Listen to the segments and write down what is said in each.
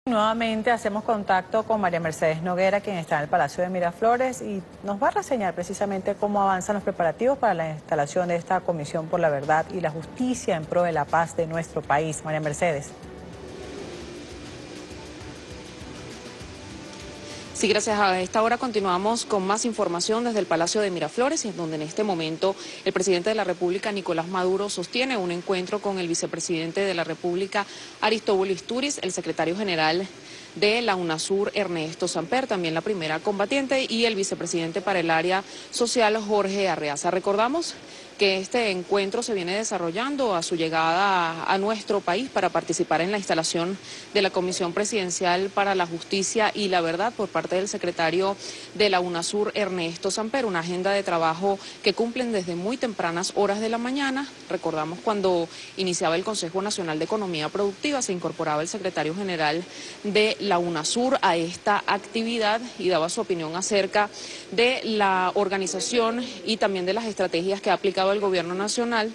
Nuevamente hacemos contacto con María Mercedes Noguera, quien está en el Palacio de Miraflores, y nos va a reseñar precisamente cómo avanzan los preparativos para la instalación de esta Comisión por la Verdad y la Justicia en pro de la paz de nuestro país. María Mercedes. Sí, gracias. A esta hora continuamos con más información desde el Palacio de Miraflores, en donde en este momento el presidente de la República, Nicolás Maduro, sostiene un encuentro con el vicepresidente de la República, Aristóbulo Istúriz, el secretario general de la UNASUR, Ernesto Samper, también la primera combatiente, y el vicepresidente para el área social, Jorge Arreaza. Recordamos que este encuentro se viene desarrollando a su llegada a nuestro país para participar en la instalación de la Comisión Presidencial para la Justicia y la Verdad por parte del secretario de la UNASUR, Ernesto Samper, una agenda de trabajo que cumplen desde muy tempranas horas de la mañana. Recordamos cuando iniciaba el Consejo Nacional de Economía Productiva, se incorporaba el secretario general de la UNASUR a esta actividad y daba su opinión acerca de la organización y también de las estrategias que ha aplicado el gobierno nacional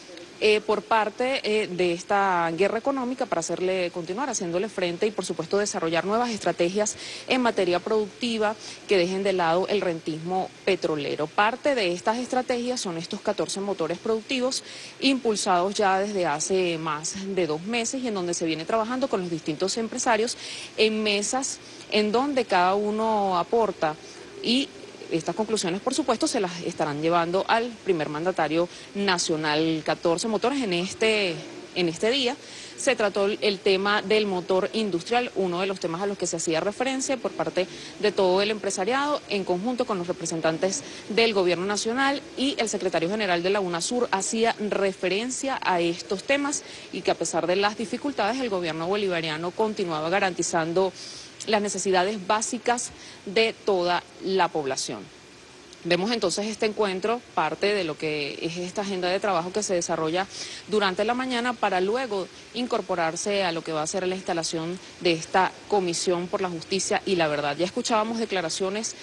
por parte de esta guerra económica para continuar haciéndole frente y por supuesto desarrollar nuevas estrategias en materia productiva que dejen de lado el rentismo petrolero. Parte de estas estrategias son estos 14 motores productivos impulsados ya desde hace más de 2 meses y en donde se viene trabajando con los distintos empresarios en mesas en donde cada uno aporta y estas conclusiones, por supuesto, se las estarán llevando al primer mandatario nacional. 14 motores en este día. Se trató el tema del motor industrial, uno de los temas a los que se hacía referencia por parte de todo el empresariado, en conjunto con los representantes del gobierno nacional, y el secretario general de la UNASUR hacía referencia a estos temas y que a pesar de las dificultades el gobierno bolivariano continuaba garantizando las necesidades básicas de toda la población. Vemos entonces este encuentro, parte de lo que es esta agenda de trabajo que se desarrolla durante la mañana para luego incorporarse a lo que va a ser la instalación de esta Comisión por la Justicia y la Verdad. Ya escuchábamos declaraciones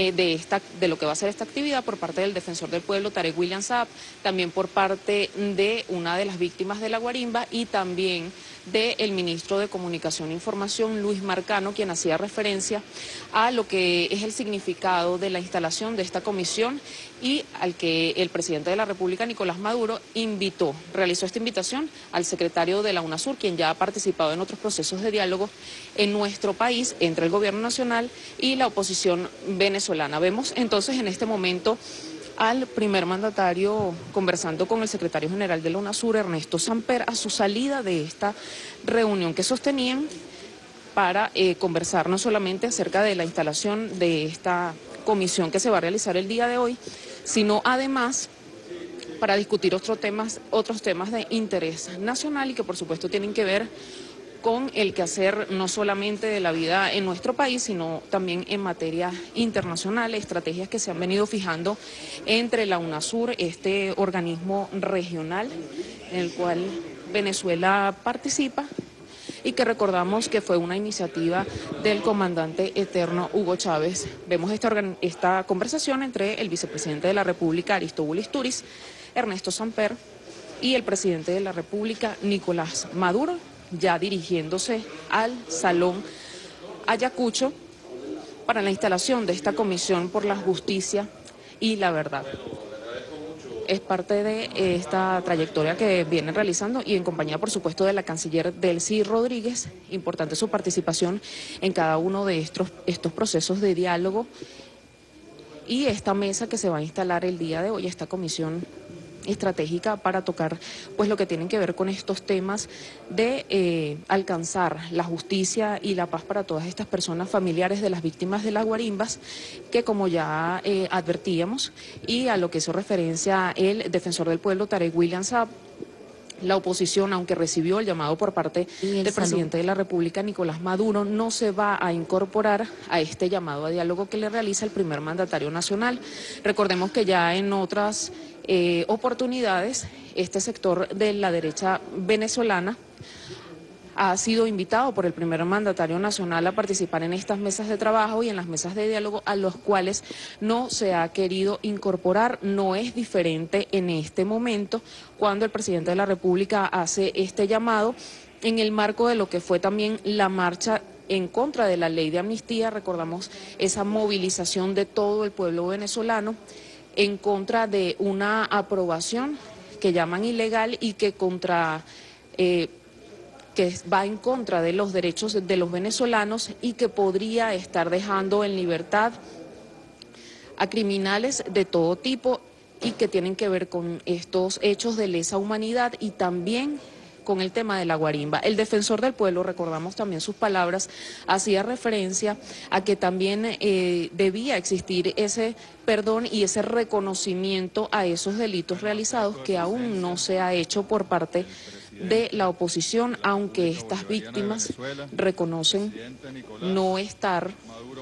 de lo que va a ser esta actividad por parte del defensor del pueblo, Tarek William Saab, también por parte de una de las víctimas de la guarimba y también del ministro de Comunicación e Información, Luis Marcano, quien hacía referencia a lo que es el significado de la instalación de esta comisión y al que el presidente de la República, Nicolás Maduro, realizó esta invitación al secretario de la UNASUR, quien ya ha participado en otros procesos de diálogo en nuestro país entre el gobierno nacional y la oposición venezolana. Vemos entonces en este momento al primer mandatario conversando con el secretario general de la UNASUR, Ernesto Samper, a su salida de esta reunión que sostenían para conversar no solamente acerca de la instalación de esta comisión que se va a realizar el día de hoy, sino además para discutir otros temas de interés nacional y que por supuesto tienen que ver con el quehacer no solamente de la vida en nuestro país, sino también en materia internacional, estrategias que se han venido fijando entre la UNASUR, este organismo regional en el cual Venezuela participa y que recordamos que fue una iniciativa del comandante eterno Hugo Chávez. Vemos esta conversación entre el vicepresidente de la República, Aristóbulo Istúriz, Ernesto Samper, y el presidente de la República, Nicolás Maduro, ya dirigiéndose al Salón Ayacucho para la instalación de esta Comisión por la Justicia y la Verdad. Es parte de esta trayectoria que vienen realizando y en compañía, por supuesto, de la canciller Delcy Rodríguez. Importante su participación en cada uno de estos procesos de diálogo y esta mesa que se va a instalar el día de hoy, esta comisión estratégica para tocar pues lo que tienen que ver con estos temas de alcanzar la justicia y la paz para todas estas personas familiares de las víctimas de las guarimbas, que como ya advertíamos, y a lo que hizo referencia el defensor del pueblo, Tarek William Saab, la oposición, aunque recibió el llamado por parte del presidente de la República, Nicolás Maduro, no se va a incorporar a este llamado a diálogo que le realiza el primer mandatario nacional. Recordemos que ya en otras oportunidades este sector de la derecha venezolana ha sido invitado por el primer mandatario nacional a participar en estas mesas de trabajo y en las mesas de diálogo a los cuales no se ha querido incorporar. No es diferente en este momento cuando el presidente de la República hace este llamado en el marco de lo que fue también la marcha en contra de la ley de amnistía. Recordamos esa movilización de todo el pueblo venezolano en contra de una aprobación que llaman ilegal y que va en contra de los derechos de los venezolanos y que podría estar dejando en libertad a criminales de todo tipo y que tienen que ver con estos hechos de lesa humanidad y también con el tema de la guarimba. El defensor del pueblo, recordamos también sus palabras, hacía referencia a que también debía existir ese perdón y ese reconocimiento a esos delitos realizados que aún no se ha hecho por parte de la oposición, aunque estas víctimas reconocen no estar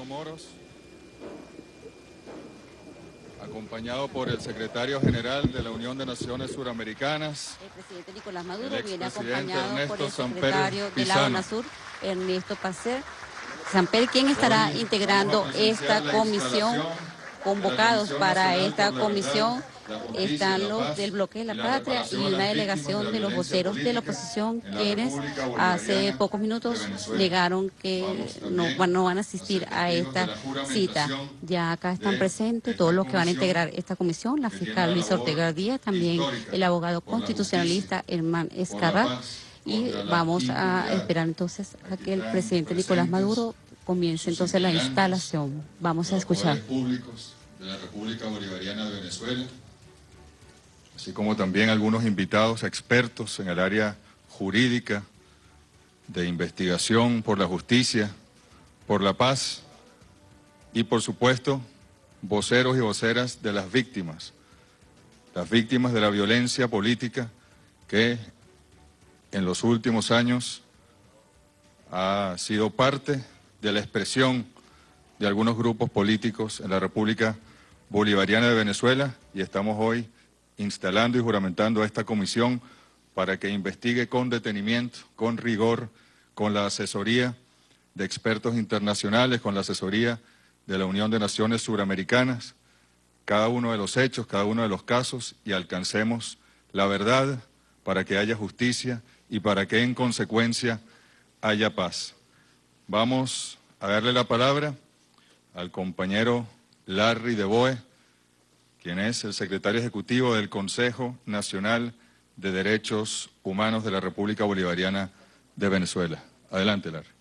acompañado por el secretario general de la Unión de Naciones Suramericanas. El presidente Nicolás Maduro viene acompañado por el secretario de la UNASUR, Ernesto Samper, quien estará integrando esta comisión. Convocados para esta comisión están los del Bloque de la Patria y una delegación de los voceros de la oposición, quienes hace pocos minutos negaron que no van a asistir a esta cita. Ya acá están presentes todos los que van a integrar esta comisión, la fiscal Luisa Ortega Díaz, también el abogado constitucionalista Herman Escarra, y vamos a esperar entonces a que el presidente Nicolás Maduro comience entonces la instalación. Vamos a escuchar. Públicos de la República Bolivariana de Venezuela, así como también algunos invitados expertos en el área jurídica, de investigación por la justicia, por la paz y, por supuesto, voceros y voceras de las víctimas de la violencia política que en los últimos años ha sido parte de la expresión de algunos grupos políticos en la República Bolivariana de Venezuela, y estamos hoy instalando y juramentando a esta comisión para que investigue con detenimiento, con rigor, con la asesoría de expertos internacionales, con la asesoría de la Unión de Naciones Suramericanas, cada uno de los hechos, cada uno de los casos, y alcancemos la verdad para que haya justicia y para que en consecuencia haya paz. Vamos a darle la palabra al compañero Larry de Boe, quien es el secretario ejecutivo del Consejo Nacional de Derechos Humanos de la República Bolivariana de Venezuela. Adelante, Larry.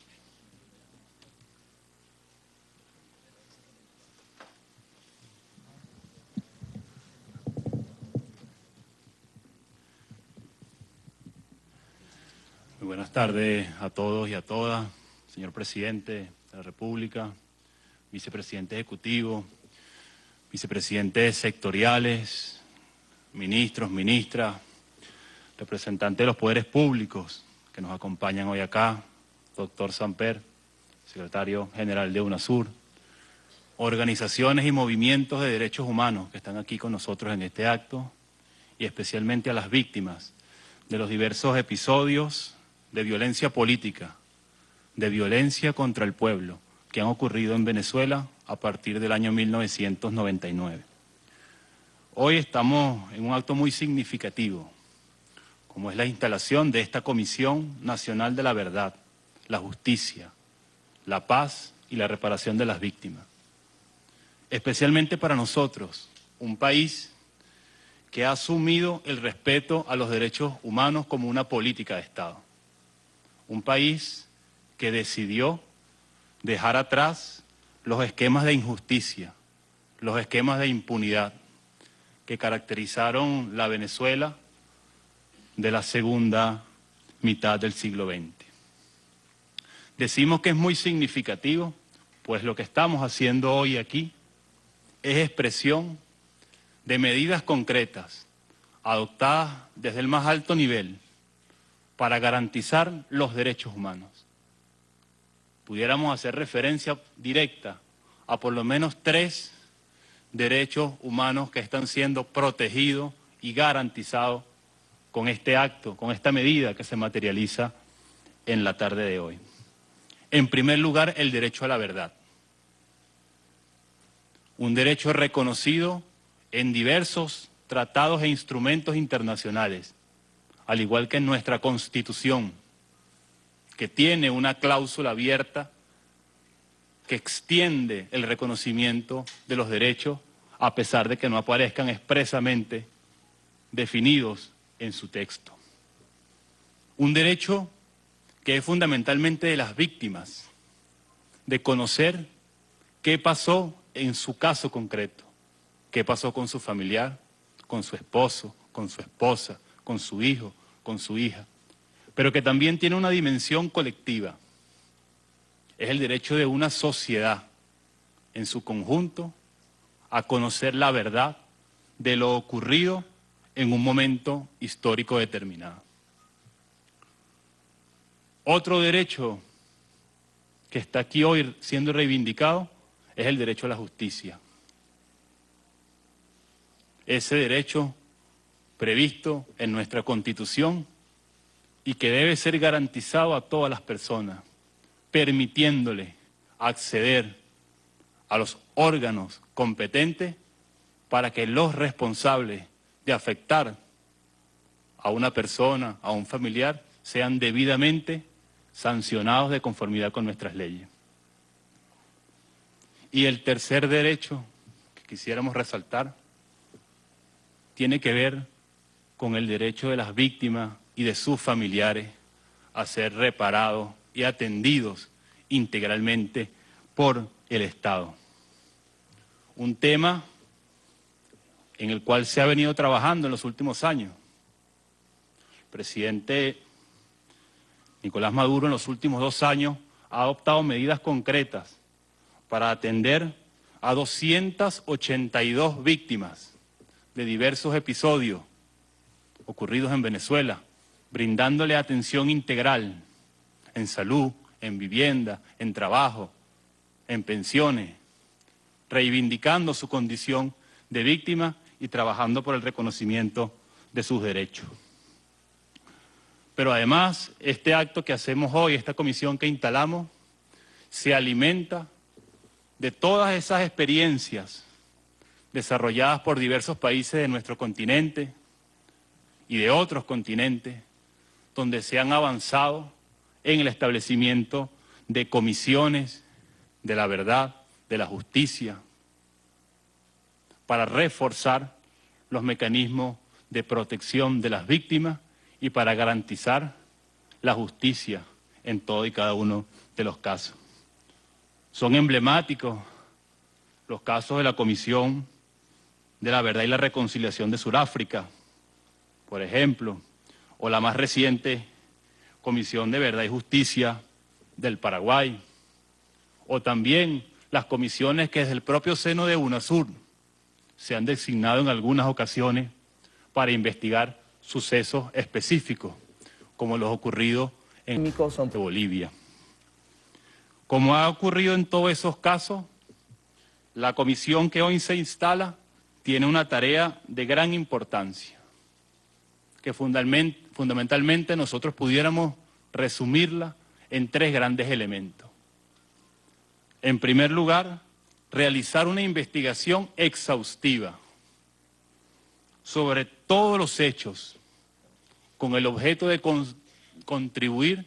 Muy buenas tardes a todos y a todas, señor presidente de la República, vicepresidente ejecutivo, vicepresidentes sectoriales, ministros, ministras, representantes de los poderes públicos que nos acompañan hoy acá, doctor Samper, secretario general de UNASUR, organizaciones y movimientos de derechos humanos que están aquí con nosotros en este acto, y especialmente a las víctimas de los diversos episodios de violencia política, de violencia contra el pueblo, que han ocurrido en Venezuela a partir del año 1999. Hoy estamos en un acto muy significativo, como es la instalación de esta Comisión Nacional de la Verdad, la Justicia, la Paz y la Reparación de las Víctimas. Especialmente para nosotros, un país que ha asumido el respeto a los derechos humanos como una política de Estado. Un país que decidió dejar atrás los esquemas de injusticia, los esquemas de impunidad que caracterizaron la Venezuela de la segunda mitad del siglo XX. Decimos que es muy significativo, pues lo que estamos haciendo hoy aquí es expresión de medidas concretas adoptadas desde el más alto nivel para garantizar los derechos humanos. Pudiéramos hacer referencia directa a por lo menos 3 derechos humanos que están siendo protegidos y garantizados con este acto, con esta medida que se materializa en la tarde de hoy. En primer lugar, el derecho a la verdad. Un derecho reconocido en diversos tratados e instrumentos internacionales, al igual que en nuestra Constitución, que tiene una cláusula abierta que extiende el reconocimiento de los derechos a pesar de que no aparezcan expresamente definidos en su texto. Un derecho que es fundamentalmente de las víctimas, de conocer qué pasó en su caso concreto, qué pasó con su familiar, con su esposo, con su esposa, con su hijo, con su hija, pero que también tiene una dimensión colectiva. Es el derecho de una sociedad en su conjunto a conocer la verdad de lo ocurrido en un momento histórico determinado. Otro derecho que está aquí hoy siendo reivindicado es el derecho a la justicia. Ese derecho previsto en nuestra Constitución y que debe ser garantizado a todas las personas, permitiéndole acceder a los órganos competentes para que los responsables de afectar a una persona, a un familiar, sean debidamente sancionados de conformidad con nuestras leyes. Y el tercer derecho que quisiéramos resaltar tiene que ver con el derecho de las víctimas y de sus familiares a ser reparados y atendidos integralmente por el Estado. Un tema en el cual se ha venido trabajando en los últimos años. El presidente Nicolás Maduro en los últimos 2 años ha adoptado medidas concretas para atender a 282 víctimas de diversos episodios ocurridos en Venezuela, brindándole atención integral en salud, en vivienda, en trabajo, en pensiones, reivindicando su condición de víctima y trabajando por el reconocimiento de sus derechos. Pero además, este acto que hacemos hoy, esta comisión que instalamos, se alimenta de todas esas experiencias desarrolladas por diversos países de nuestro continente y de otros continentes, donde se han avanzado en el establecimiento de comisiones de la verdad, de la justicia, para reforzar los mecanismos de protección de las víctimas y para garantizar la justicia en todo y cada uno de los casos. Son emblemáticos los casos de la Comisión de la Verdad y la Reconciliación de Sudáfrica, por ejemplo, o la más reciente Comisión de Verdad y Justicia del Paraguay, o también las comisiones que desde el propio seno de UNASUR se han designado en algunas ocasiones para investigar sucesos específicos, como los ocurridos en Bolivia. Como ha ocurrido en todos esos casos, la comisión que hoy se instala tiene una tarea de gran importancia, que fundamentalmente nosotros pudiéramos resumirla en 3 grandes elementos. En primer lugar, realizar una investigación exhaustiva sobre todos los hechos con el objeto de contribuir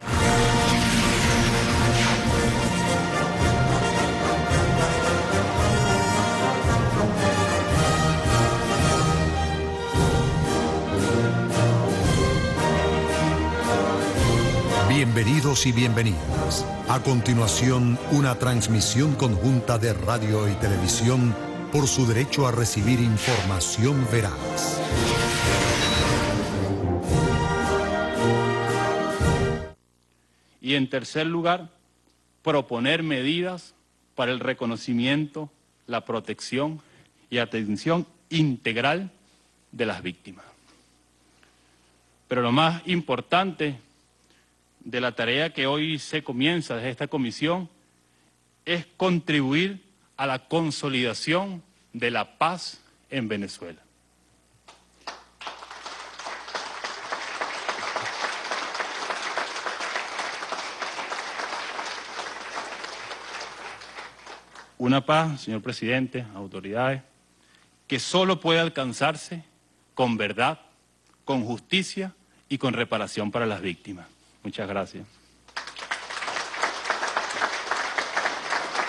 Bienvenidos y bienvenidas. A continuación, una transmisión conjunta de radio y televisión por su derecho a recibir información veraz. Y en tercer lugar, proponer medidas para el reconocimiento, la protección y atención integral de las víctimas. Pero lo más importante de la tarea que hoy se comienza desde esta comisión es contribuir a la consolidación de la paz en Venezuela. Una paz, señor presidente, autoridades, que solo puede alcanzarse con verdad, con justicia y con reparación para las víctimas. Muchas gracias.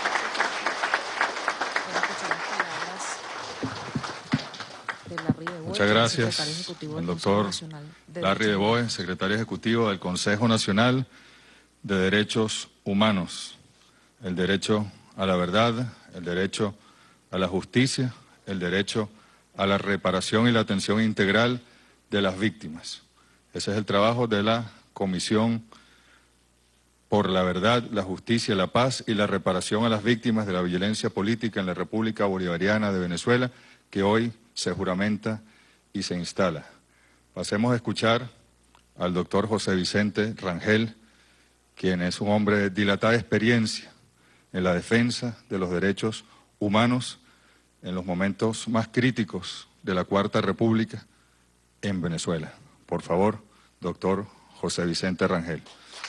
Muchas gracias al doctor Larry de Boe, secretario ejecutivo del Consejo Nacional de Derechos Humanos. El derecho a la verdad, el derecho a la justicia, el derecho a la reparación y la atención integral de las víctimas. Ese es el trabajo de la Comisión por la Verdad, la Justicia, la Paz y la Reparación a las Víctimas de la Violencia Política en la República Bolivariana de Venezuela, que hoy se juramenta y se instala. Pasemos a escuchar al doctor José Vicente Rangel, quien es un hombre de dilatada experiencia en la defensa de los derechos humanos en los momentos más críticos de la Cuarta República en Venezuela. Por favor, doctor José Vicente Rangel.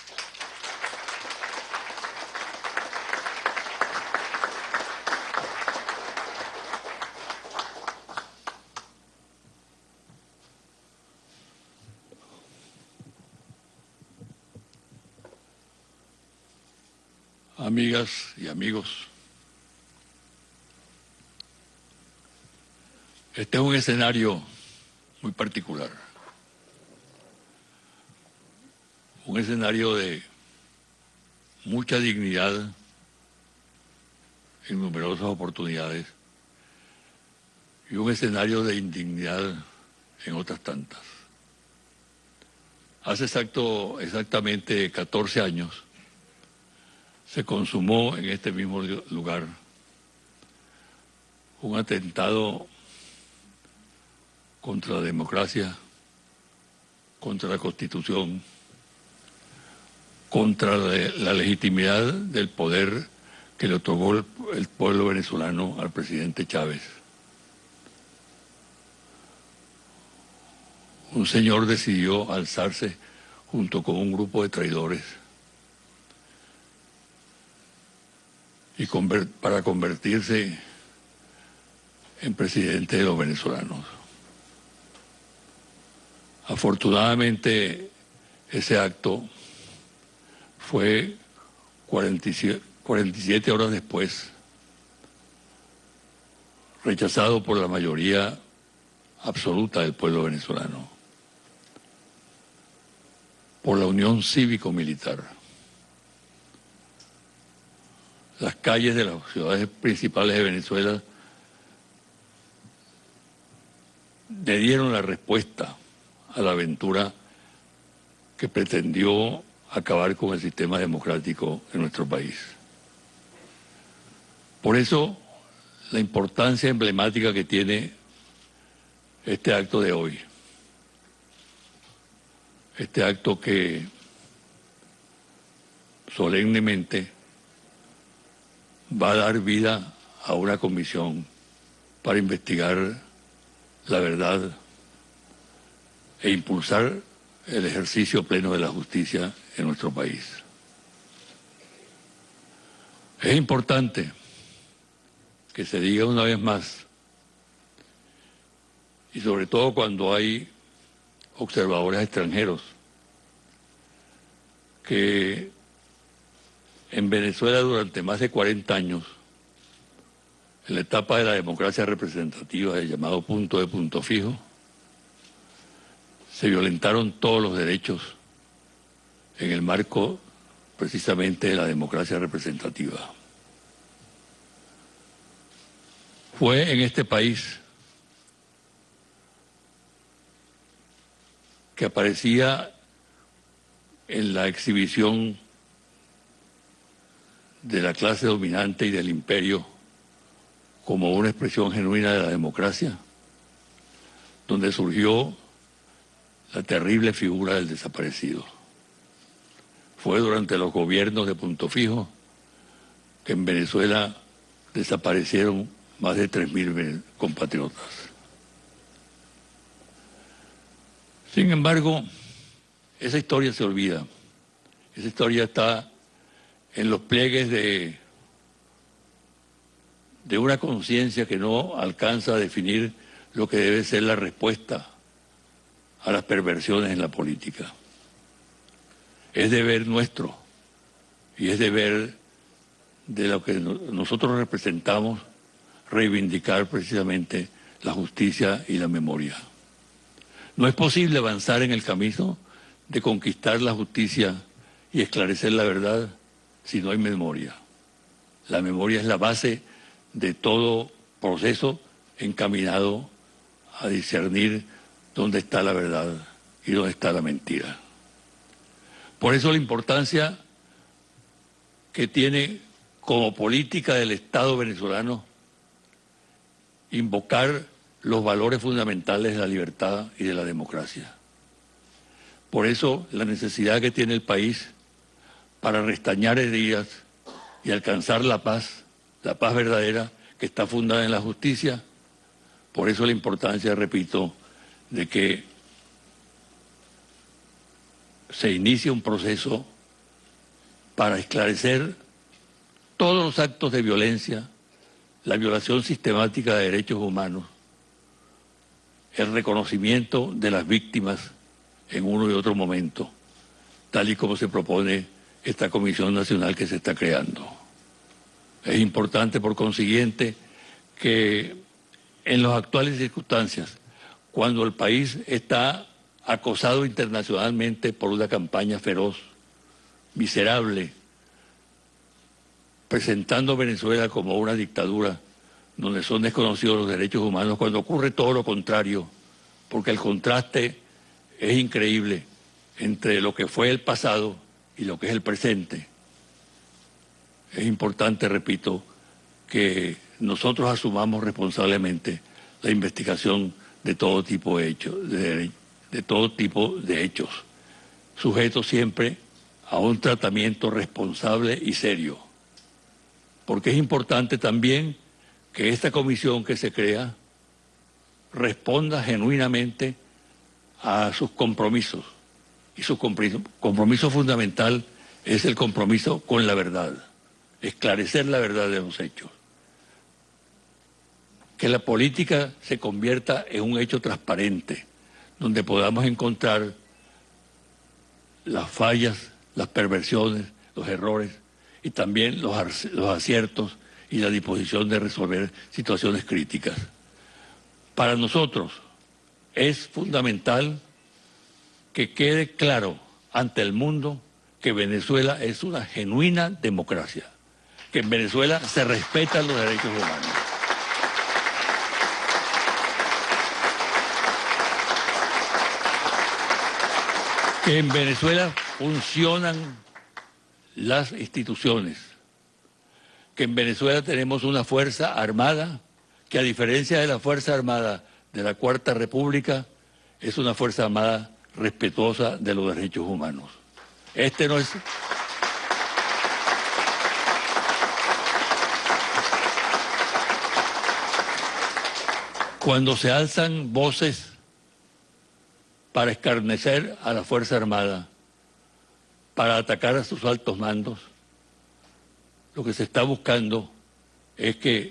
Amigas y amigos, este es un escenario muy particular, un escenario de mucha dignidad en numerosas oportunidades y un escenario de indignidad en otras tantas. Hace exactamente 14 años se consumó en este mismo lugar un atentado contra la democracia, contra la Constitución, contra la legitimidad del poder que le otorgó el pueblo venezolano al presidente Chávez. Un señor decidió alzarse junto con un grupo de traidores y para convertirse en presidente de los venezolanos. Afortunadamente, ese acto fue 47 horas después rechazado por la mayoría absoluta del pueblo venezolano, por la Unión Cívico-Militar. Las calles de las ciudades principales de Venezuela le dieron la respuesta a la aventura que pretendió acabar con el sistema democrático en nuestro país. Por eso, la importancia emblemática que tiene este acto de hoy. Este acto que solemnemente va a dar vida a una comisión para investigar la verdad e impulsar el ejercicio pleno de la justicia en nuestro país. Es importante que se diga una vez más, y sobre todo cuando hay observadores extranjeros, que en Venezuela durante más de 40 años, en la etapa de la democracia representativa, el llamado punto fijo, se violentaron todos los derechos en el marco precisamente de la democracia representativa. Fue en este país que aparecía en la exhibición de la clase dominante y del imperio como una expresión genuina de la democracia, donde surgió la terrible figura del desaparecido. Fue durante los gobiernos de Punto Fijo que en Venezuela desaparecieron más de 3.000 compatriotas. Sin embargo, esa historia se olvida. Esa historia está en los pliegues de una conciencia que no alcanza a definir lo que debe ser la respuesta a las perversiones en la política. Es deber nuestro y es deber de lo que nosotros representamos reivindicar precisamente la justicia y la memoria. No es posible avanzar en el camino de conquistar la justicia y esclarecer la verdad si no hay memoria. La memoria es la base de todo proceso encaminado a discernir dónde está la verdad y dónde está la mentira. Por eso la importancia que tiene como política del Estado venezolano invocar los valores fundamentales de la libertad y de la democracia. Por eso la necesidad que tiene el país para restañar heridas y alcanzar la paz verdadera que está fundada en la justicia. Por eso la importancia, repito, de que se inicie un proceso para esclarecer todos los actos de violencia, la violación sistemática de derechos humanos, el reconocimiento de las víctimas en uno y otro momento, tal y como se propone esta Comisión Nacional que se está creando. Es importante, por consiguiente, que en las actuales circunstancias, cuando el país está acosado internacionalmente por una campaña feroz, miserable, presentando a Venezuela como una dictadura donde son desconocidos los derechos humanos, cuando ocurre todo lo contrario, porque el contraste es increíble entre lo que fue el pasado y lo que es el presente. Es importante, repito, que nosotros asumamos responsablemente la investigación de todo tipo de hechos, de todo tipo de hechos, sujetos siempre a un tratamiento responsable y serio. Porque es importante también que esta comisión que se crea responda genuinamente a sus compromisos. Y su compromiso fundamental es el compromiso con la verdad, esclarecer la verdad de los hechos. Que la política se convierta en un hecho transparente, donde podamos encontrar las fallas, las perversiones, los errores y también los aciertos y la disposición de resolver situaciones críticas. Para nosotros es fundamental que quede claro ante el mundo que Venezuela es una genuina democracia, que en Venezuela se respetan los derechos humanos. Que en Venezuela funcionan las instituciones, que en Venezuela tenemos una Fuerza Armada que, a diferencia de la Fuerza Armada de la Cuarta República, es una Fuerza Armada respetuosa de los derechos humanos. Este no es... Cuando se alzan voces para escarnecer a la Fuerza Armada, para atacar a sus altos mandos, lo que se está buscando es que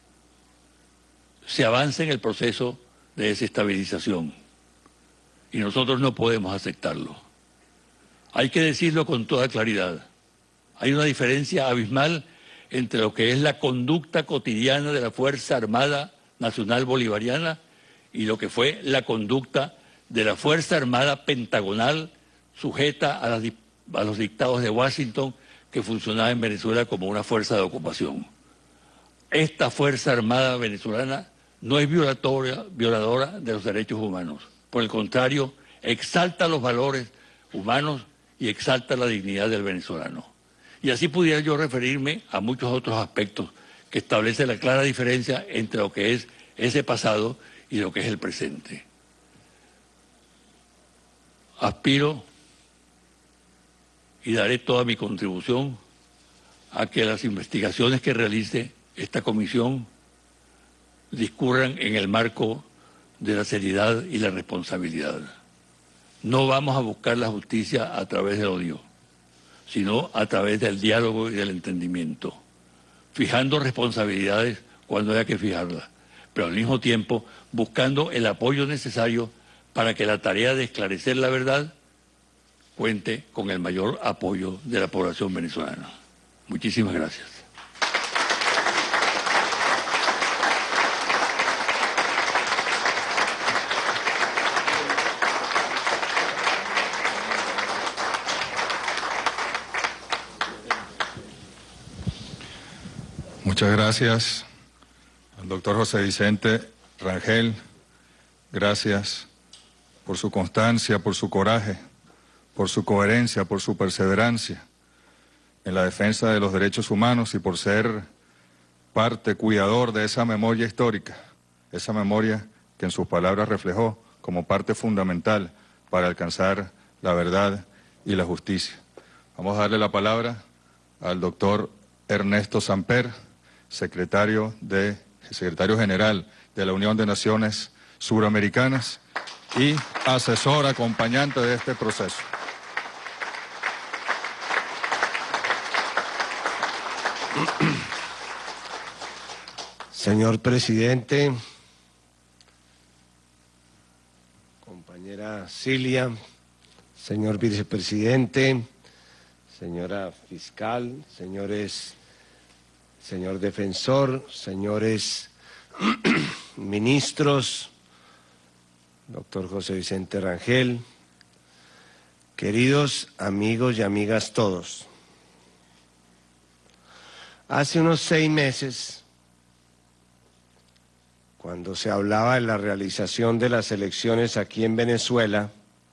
se avance en el proceso de desestabilización. Y nosotros no podemos aceptarlo. Hay que decirlo con toda claridad. Hay una diferencia abismal entre lo que es la conducta cotidiana de la Fuerza Armada Nacional Bolivariana y lo que fue la conducta de la Fuerza Armada Pentagonal sujeta a los dictados de Washington, que funcionaba en Venezuela como una fuerza de ocupación. Esta Fuerza Armada venezolana no es violadora de los derechos humanos. Por el contrario, exalta los valores humanos y exalta la dignidad del venezolano. Y así pudiera yo referirme a muchos otros aspectos que establecen la clara diferencia entre lo que es ese pasado y lo que es el presente. Aspiro y daré toda mi contribución a que las investigaciones que realice esta comisión discurran en el marco de la seriedad y la responsabilidad. No vamos a buscar la justicia a través del odio, sino a través del diálogo y del entendimiento, fijando responsabilidades cuando haya que fijarlas, pero al mismo tiempo buscando el apoyo necesario para que la tarea de esclarecer la verdad cuente con el mayor apoyo de la población venezolana. Muchísimas gracias. Muchas gracias al doctor José Vicente Rangel. Gracias por su constancia, por su coraje, por su coherencia, por su perseverancia en la defensa de los derechos humanos y por ser parte, cuidador de esa memoria histórica, esa memoria que en sus palabras reflejó como parte fundamental para alcanzar la verdad y la justicia. Vamos a darle la palabra al doctor Ernesto Samper, secretario general de la Unión de Naciones Suramericanas y asesor acompañante de este proceso. Señor presidente, compañera Cilia, señor vicepresidente, señora fiscal, señor defensor, señores ministros, doctor José Vicente Rangel, queridos amigos y amigas todos. Hace unos 6 meses, cuando se hablaba de la realización de las elecciones aquí en Venezuela,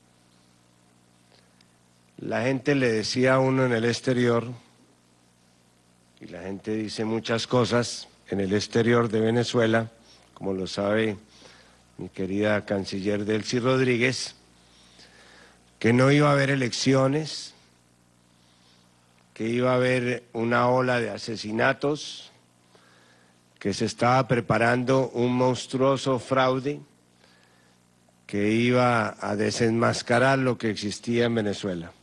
la gente le decía a uno en el exterior, y la gente dice muchas cosas en el exterior de Venezuela, como lo sabe mi querida canciller Delcy Rodríguez, que no iba a haber elecciones, que iba a haber una ola de asesinatos, que se estaba preparando un monstruoso fraude que iba a desenmascarar lo que existía en Venezuela.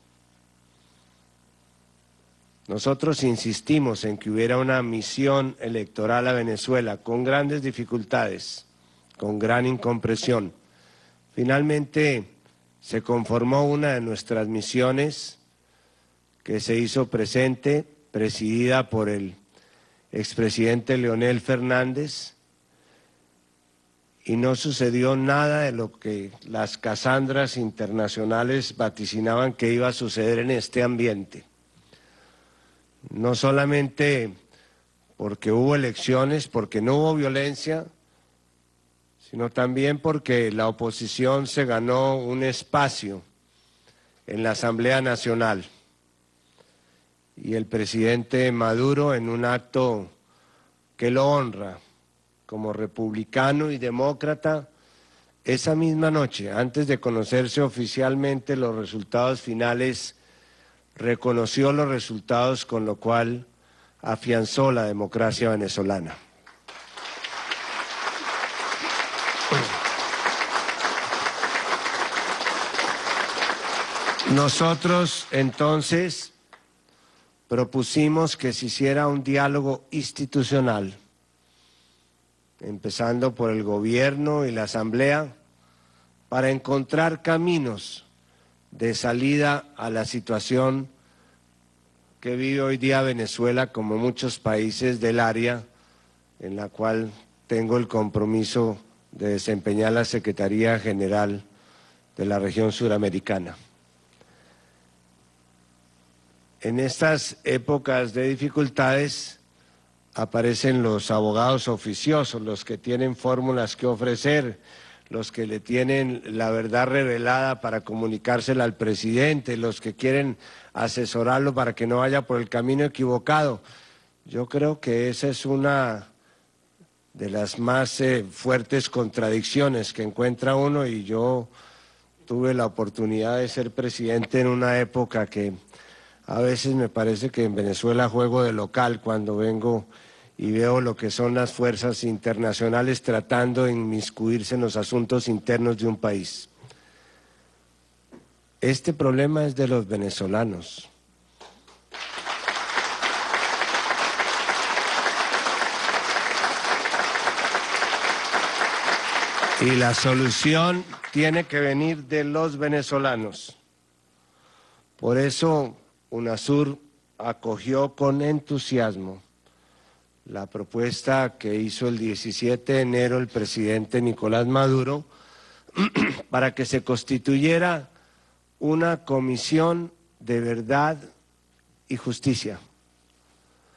Nosotros insistimos en que hubiera una misión electoral a Venezuela con grandes dificultades, con gran incomprensión. Finalmente se conformó una de nuestras misiones que se hizo presente, presidida por el expresidente Leonel Fernández, y no sucedió nada de lo que las casandras internacionales vaticinaban que iba a suceder en este ambiente. No solamente porque hubo elecciones, porque no hubo violencia, sino también porque la oposición se ganó un espacio en la Asamblea Nacional. Y el presidente Maduro, en un acto que lo honra como republicano y demócrata, esa misma noche, antes de conocerse oficialmente los resultados finales, reconoció los resultados, con lo cual afianzó la democracia venezolana. Nosotros entonces propusimos que se hiciera un diálogo institucional, empezando por el gobierno y la asamblea, para encontrar caminos de salida a la situación que vive hoy día Venezuela, como muchos países del área, en la cual tengo el compromiso de desempeñar la Secretaría General de la región suramericana. En estas épocas de dificultades aparecen los abogados oficiosos, los que tienen fórmulas que ofrecer, los que le tienen la verdad revelada para comunicársela al presidente, los que quieren asesorarlo para que no vaya por el camino equivocado. Yo creo que esa es una de las más fuertes contradicciones que encuentra uno, y yo tuve la oportunidad de ser presidente en una época que a veces me parece que en Venezuela juego de local cuando vengo y veo lo que son las fuerzas internacionales tratando de inmiscuirse en los asuntos internos de un país. Este problema es de los venezolanos. Y la solución tiene que venir de los venezolanos. Por eso UNASUR acogió con entusiasmo la propuesta que hizo el 17 de enero el presidente Nicolás Maduro para que se constituyera una comisión de verdad y justicia,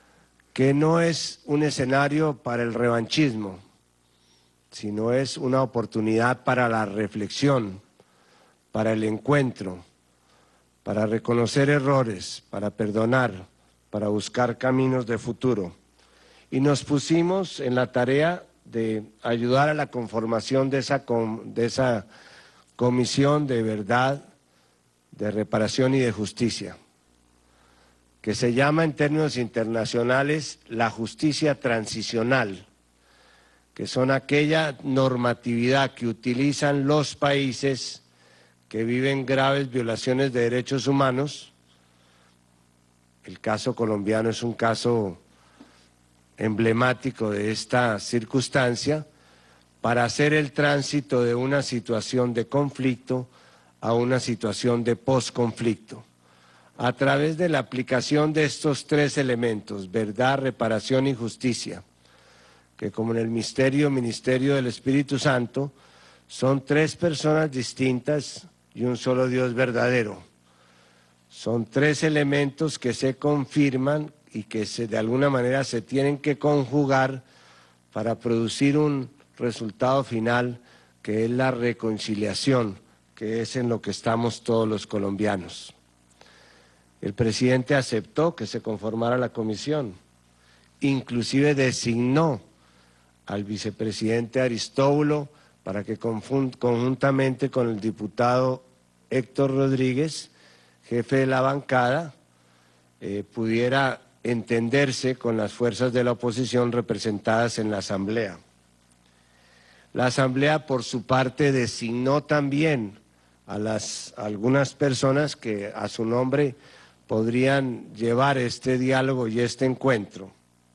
que no es un escenario para el revanchismo, sino es una oportunidad para la reflexión, para el encuentro, para reconocer errores, para perdonar, para buscar caminos de futuro. Y nos pusimos en la tarea de ayudar a la conformación de esa comisión de verdad, de reparación y de justicia, que se llama en términos internacionales la justicia transicional, que son aquella normatividad que utilizan los países que viven graves violaciones de derechos humanos. El caso colombiano es un caso emblemático de esta circunstancia, para hacer el tránsito de una situación de conflicto a una situación de posconflicto. A través de la aplicación de estos tres elementos, verdad, reparación y justicia, que como en el ministerio del Espíritu Santo, son tres personas distintas y un solo Dios verdadero. Son tres elementos que se confirman y que de alguna manera se tienen que conjugar para producir un resultado final que es la reconciliación, que es en lo que estamos todos los colombianos. El presidente aceptó que se conformara la comisión, inclusive designó al vicepresidente Aristóbulo para que conjuntamente con el diputado Héctor Rodríguez, jefe de la bancada, pudiera entenderse con las fuerzas de la oposición representadas en la Asamblea. La Asamblea, por su parte, designó también a algunas personas que a su nombre podrían llevar este diálogo y este encuentro.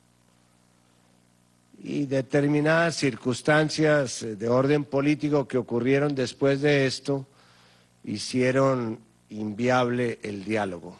Y determinadas circunstancias de orden político que ocurrieron después de esto hicieron inviable el diálogo.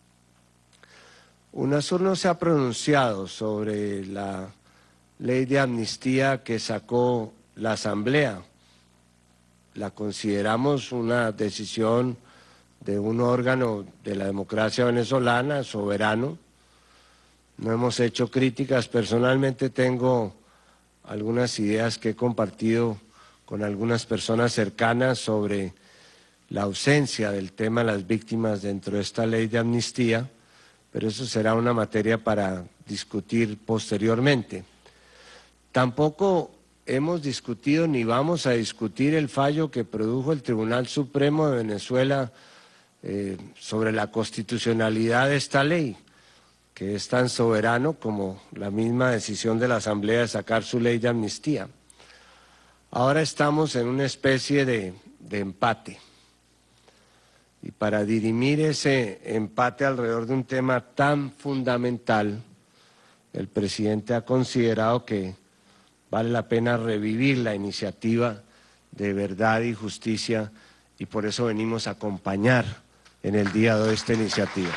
UNASUR no se ha pronunciado sobre la ley de amnistía que sacó la Asamblea. La consideramos una decisión de un órgano de la democracia venezolana, soberano. No hemos hecho críticas. Personalmente tengo algunas ideas que he compartido con algunas personas cercanas sobre la ausencia del tema de las víctimas dentro de esta ley de amnistía, pero eso será una materia para discutir posteriormente. Tampoco hemos discutido ni vamos a discutir el fallo que produjo el Tribunal Supremo de Venezuela sobre la constitucionalidad de esta ley, que es tan soberano como la misma decisión de la Asamblea de sacar su ley de amnistía. Ahora estamos en una especie de empate. Y para dirimir ese empate alrededor de un tema tan fundamental, el presidente ha considerado que vale la pena revivir la iniciativa de verdad y justicia, y por eso venimos a acompañar en el día de hoy esta iniciativa.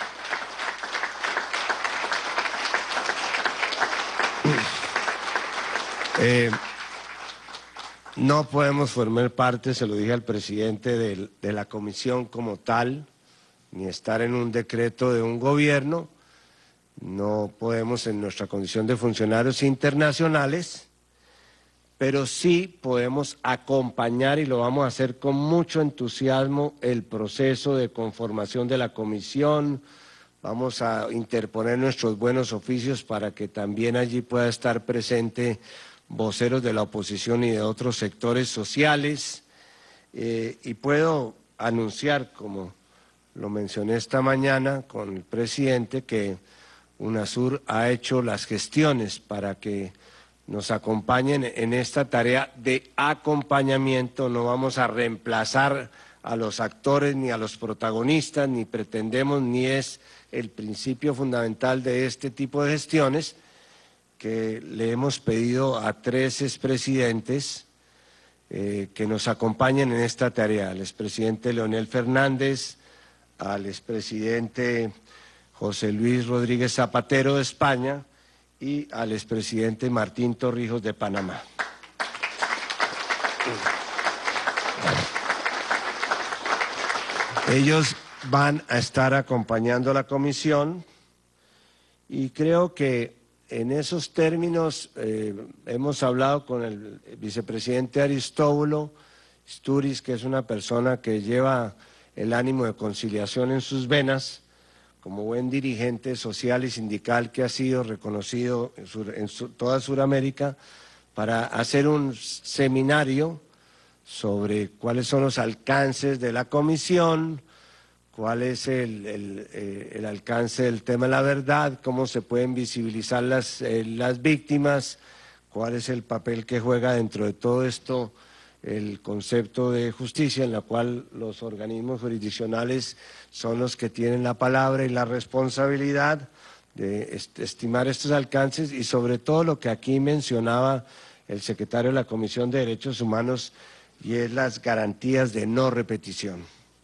No podemos formar parte, se lo dije al presidente, de la comisión como tal, ni estar en un decreto de un gobierno. No podemos en nuestra condición de funcionarios internacionales, pero sí podemos acompañar, y lo vamos a hacer con mucho entusiasmo, el proceso de conformación de la comisión. Vamos a interponer nuestros buenos oficios para que también allí pueda estar presente voceros de la oposición y de otros sectores sociales, y puedo anunciar, como lo mencioné esta mañana con el presidente, que UNASUR ha hecho las gestiones para que nos acompañen en esta tarea de acompañamiento. No vamos a reemplazar a los actores ni a los protagonistas, ni pretendemos, ni es el principio fundamental de este tipo de gestiones, que le hemos pedido a 3 expresidentes que nos acompañen en esta tarea: al expresidente Leonel Fernández, al expresidente José Luis Rodríguez Zapatero de España y al expresidente Martín Torrijos de Panamá. Ellos van a estar acompañando a la comisión, y creo que en esos términos hemos hablado con el vicepresidente Aristóbulo Sturis, que es una persona que lleva el ánimo de conciliación en sus venas, como buen dirigente social y sindical que ha sido reconocido en toda Sudamérica, para hacer un seminario sobre cuáles son los alcances de la comisión, cuál es el alcance del tema de la verdad, cómo se pueden visibilizar las víctimas, cuál es el papel que juega dentro de todo esto el concepto de justicia, en la cual los organismos jurisdiccionales son los que tienen la palabra y la responsabilidad de estimar estos alcances, y sobre todo lo que aquí mencionaba el secretario de la Comisión de Derechos Humanos, y es las garantías de no repetición.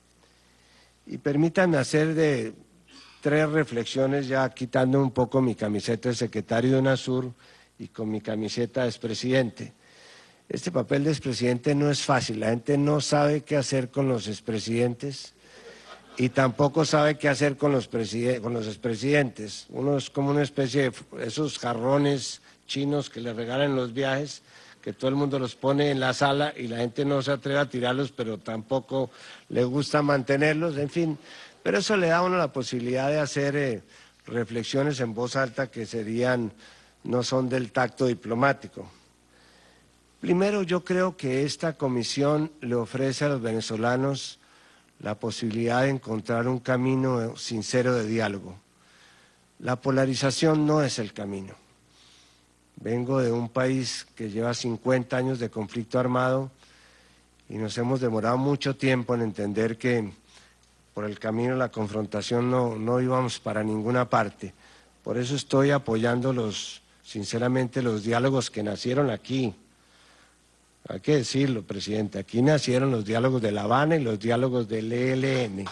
Y permítanme hacer 3 reflexiones, ya quitando un poco mi camiseta de secretario de UNASUR y con mi camiseta de expresidente. Este papel de expresidente no es fácil, la gente no sabe qué hacer con los expresidentes y tampoco sabe qué hacer con los expresidentes. Uno es como una especie de esos jarrones chinos que le regalan los viajes, que todo el mundo los pone en la sala y la gente no se atreve a tirarlos, pero tampoco le gusta mantenerlos, en fin. Pero eso le da a uno la posibilidad de hacer reflexiones en voz alta que no son del tacto diplomático. Primero, yo creo que esta comisión le ofrece a los venezolanos la posibilidad de encontrar un camino sincero de diálogo. La polarización no es el camino. Vengo de un país que lleva 50 años de conflicto armado y nos hemos demorado mucho tiempo en entender que por el camino de la confrontación no íbamos para ninguna parte. Por eso estoy apoyando sinceramente los diálogos que nacieron aquí. Hay que decirlo, presidente, aquí nacieron los diálogos de La Habana y los diálogos del ELN.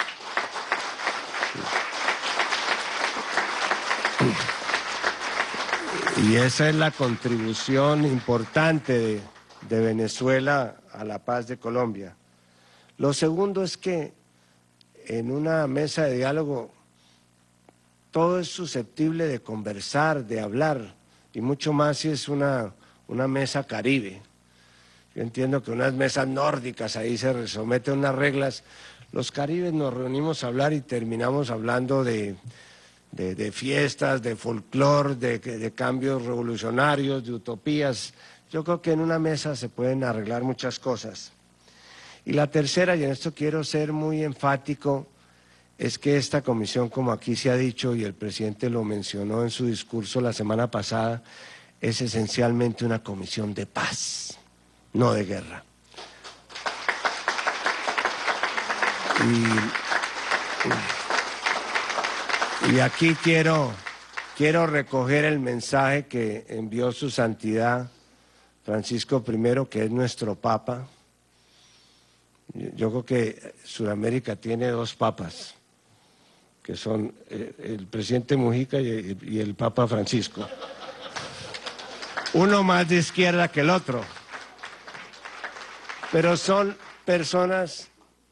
Y esa es la contribución importante de Venezuela a la paz de Colombia. Lo segundo es que en una mesa de diálogo todo es susceptible de conversar, de hablar, y mucho más si es una mesa caribe. Yo entiendo que unas mesas nórdicas ahí se someten a unas reglas. Los caribes nos reunimos a hablar y terminamos hablando de fiestas, de folclore, de cambios revolucionarios, de utopías. Yo creo que en una mesa se pueden arreglar muchas cosas. Y la tercera, y en esto quiero ser muy enfático, es que esta comisión, como aquí se ha dicho y el presidente lo mencionó en su discurso la semana pasada, es esencialmente una comisión de paz, no de guerra. Y aquí quiero recoger el mensaje que envió su santidad Francisco I, que es nuestro Papa. Yo creo que Sudamérica tiene 2 papas, que son el presidente Mujica y el Papa Francisco. Uno más de izquierda que el otro. Pero son personas,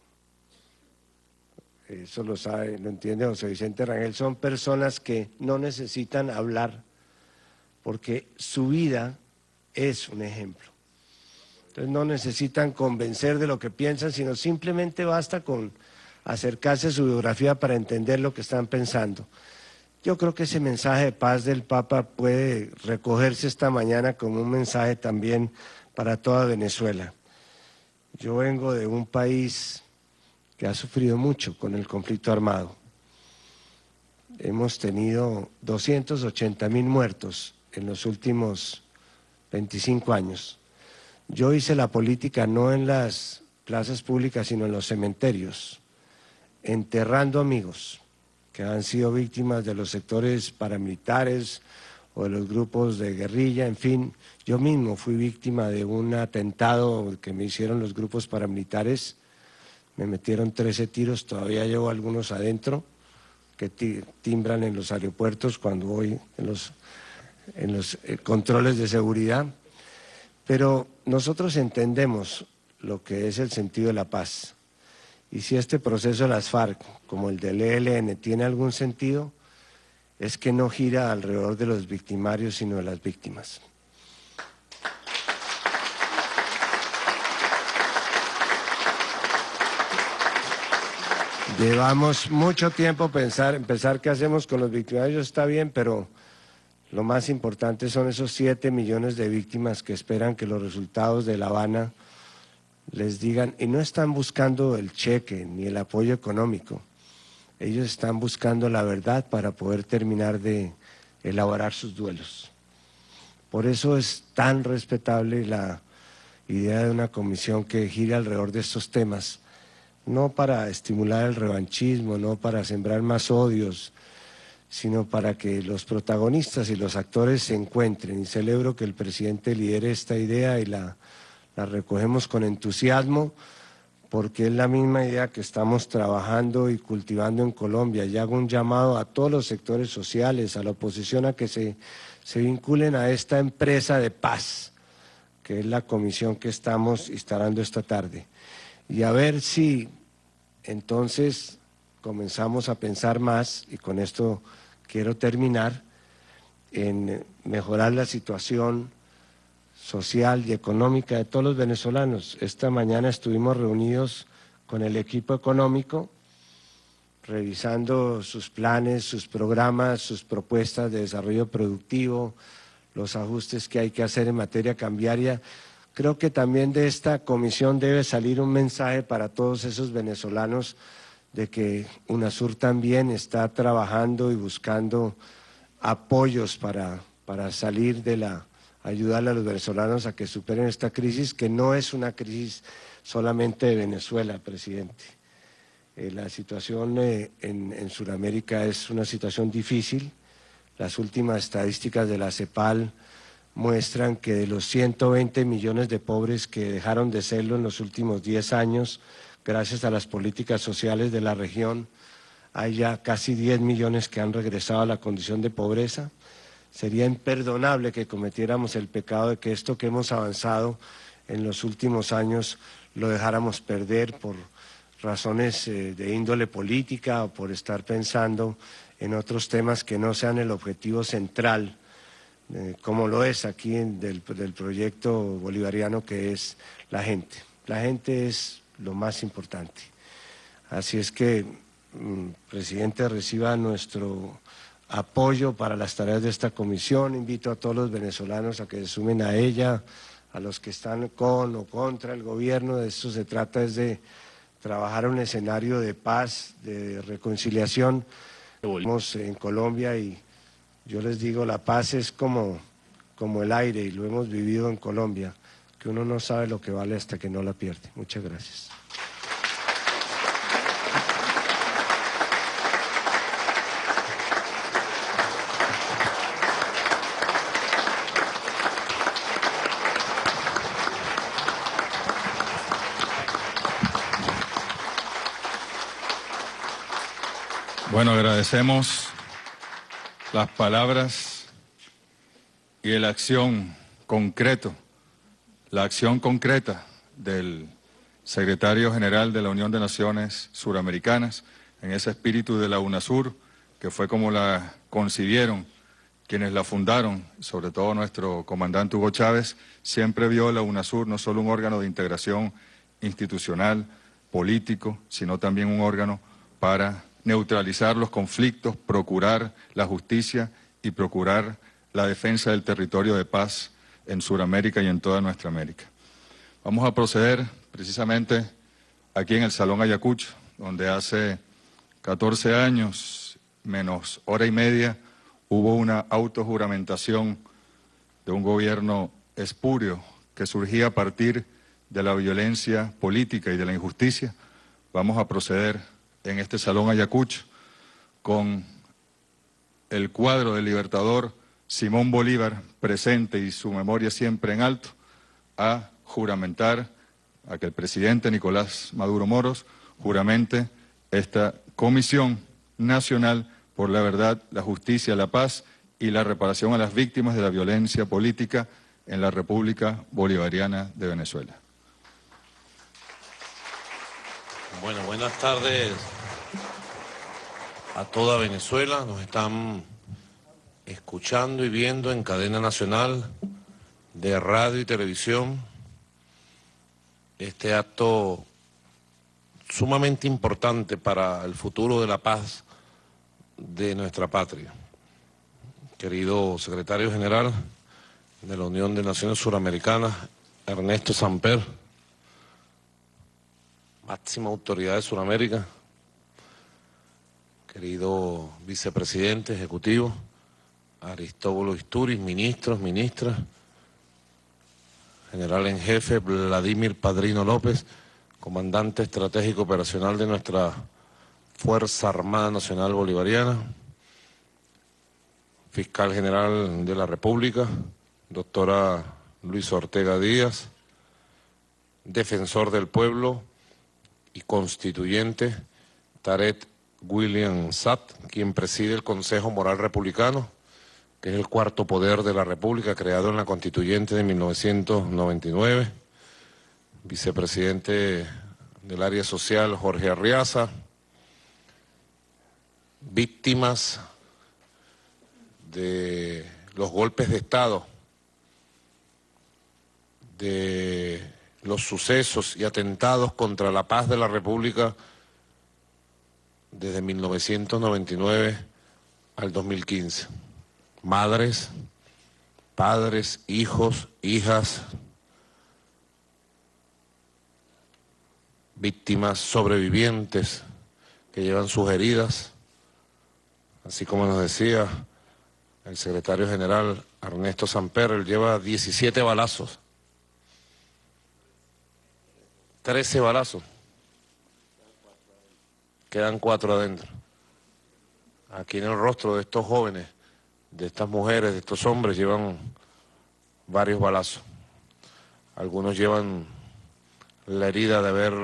eso lo sabe, lo entiende José Vicente Rangel, son personas que no necesitan hablar porque su vida es un ejemplo. Entonces no necesitan convencer de lo que piensan, sino simplemente basta con acercarse a su biografía para entender lo que están pensando. Yo creo que ese mensaje de paz del Papa puede recogerse esta mañana como un mensaje también para toda Venezuela. Yo vengo de un país que ha sufrido mucho con el conflicto armado. Hemos tenido 280.000 muertos en los últimos 25 años. Yo hice la política no en las plazas públicas, sino en los cementerios, enterrando amigos que han sido víctimas de los sectores paramilitares o de los grupos de guerrilla, en fin. Yo mismo fui víctima de un atentado que me hicieron los grupos paramilitares. Me metieron 13 tiros, todavía llevo algunos adentro, que timbran en los aeropuertos cuando voy en los controles de seguridad. Pero nosotros entendemos lo que es el sentido de la paz. Y si este proceso de las FARC, como el del ELN, tiene algún sentido, es que no gira alrededor de los victimarios, sino de las víctimas. Llevamos mucho tiempo pensar qué hacemos con los victimarios, está bien, pero lo más importante son esos 7 millones de víctimas que esperan que los resultados de La Habana les digan, y no están buscando el cheque ni el apoyo económico, ellos están buscando la verdad para poder terminar de elaborar sus duelos. Por eso es tan respetable la idea de una comisión que gire alrededor de estos temas, no para estimular el revanchismo, no para sembrar más odios, sino para que los protagonistas y los actores se encuentren. Y celebro que el presidente lidere esta idea y la recogemos con entusiasmo, porque es la misma idea que estamos trabajando y cultivando en Colombia. Y hago un llamado a todos los sectores sociales, a la oposición, a que se vinculen a esta empresa de paz, que es la comisión que estamos instalando esta tarde. Y a ver si entonces comenzamos a pensar más, y con esto quiero terminar, en mejorar la situación social y económica de todos los venezolanos. Esta mañana estuvimos reunidos con el equipo económico, revisando sus planes, sus programas, sus propuestas de desarrollo productivo, los ajustes que hay que hacer en materia cambiaria. Creo que también de esta comisión debe salir un mensaje para todos esos venezolanos de que UNASUR también está trabajando y buscando apoyos para salir ayudarle a los venezolanos a que superen esta crisis, que no es una crisis solamente de Venezuela, presidente. La situación en Sudamérica es una situación difícil. Las últimas estadísticas de la CEPAL muestran que de los 120 millones de pobres que dejaron de serlo en los últimos 10 años, gracias a las políticas sociales de la región, hay ya casi 10 millones que han regresado a la condición de pobreza. Sería imperdonable que cometiéramos el pecado de que esto que hemos avanzado en los últimos años lo dejáramos perder por razones de índole política o por estar pensando en otros temas que no sean el objetivo central, como lo es aquí del proyecto bolivariano, que es la gente. La gente es lo más importante. Así es que, presidente, reciba nuestro apoyo para las tareas de esta comisión. Invito a todos los venezolanos a que se sumen a ella, a los que están con o contra el gobierno. De esto se trata, es de trabajar un escenario de paz, de reconciliación. Estamos en Colombia y yo les digo, la paz es como el aire, y lo hemos vivido en Colombia, que uno no sabe lo que vale hasta que no la pierde. Muchas gracias. Bueno, agradecemos las palabras y la acción concreta del secretario general de la Unión de Naciones Suramericanas, en ese espíritu de la UNASUR, que fue como la concibieron quienes la fundaron, sobre todo nuestro comandante Hugo Chávez. Siempre vio la UNASUR no solo un órgano de integración institucional, político, sino también un órgano para neutralizar los conflictos, procurar la justicia y procurar la defensa del territorio de paz en Sudamérica y en toda nuestra América. Vamos a proceder precisamente aquí en el Salón Ayacucho, donde hace 14 años, menos hora y media, hubo una autojuramentación de un gobierno espurio que surgía a partir de la violencia política y de la injusticia. Vamos a proceder en este Salón Ayacucho con el cuadro del libertador Simón Bolívar presente y su memoria siempre en alto, a juramentar a que el presidente Nicolás Maduro Moros juramente esta Comisión Nacional por la Verdad, la Justicia, la Paz y la reparación a las víctimas de la violencia política en la República Bolivariana de Venezuela. Bueno, buenas tardes a toda Venezuela. Nos están escuchando y viendo en cadena nacional de radio y televisión este acto sumamente importante para el futuro de la paz de nuestra patria. Querido secretario general de la Unión de Naciones Suramericanas, Ernesto Samper, máxima autoridad de Sudamérica, querido vicepresidente ejecutivo, Aristóbulo Istúriz, ministros, ministras, general en jefe Vladimir Padrino López, comandante estratégico operacional de nuestra Fuerza Armada Nacional Bolivariana, fiscal general de la República, doctora Luis Ortega Díaz, defensor del pueblo y constituyente Tarek William Saad, quien preside el Consejo Moral Republicano, que es el cuarto poder de la República, creado en la Constituyente de 1999, vicepresidente del área social Jorge Arriaza, víctimas de los golpes de Estado, de los sucesos y atentados contra la paz de la República desde 1999 al 2015. Madres, padres, hijos, hijas, víctimas sobrevivientes que llevan sus heridas, así como nos decía el secretario general Ernesto Samper, él lleva 17 balazos, 13 balazos, quedan 4 adentro. Aquí en el rostro de estos jóvenes, de estas mujeres, de estos hombres, llevan varios balazos. Algunos llevan la herida de haber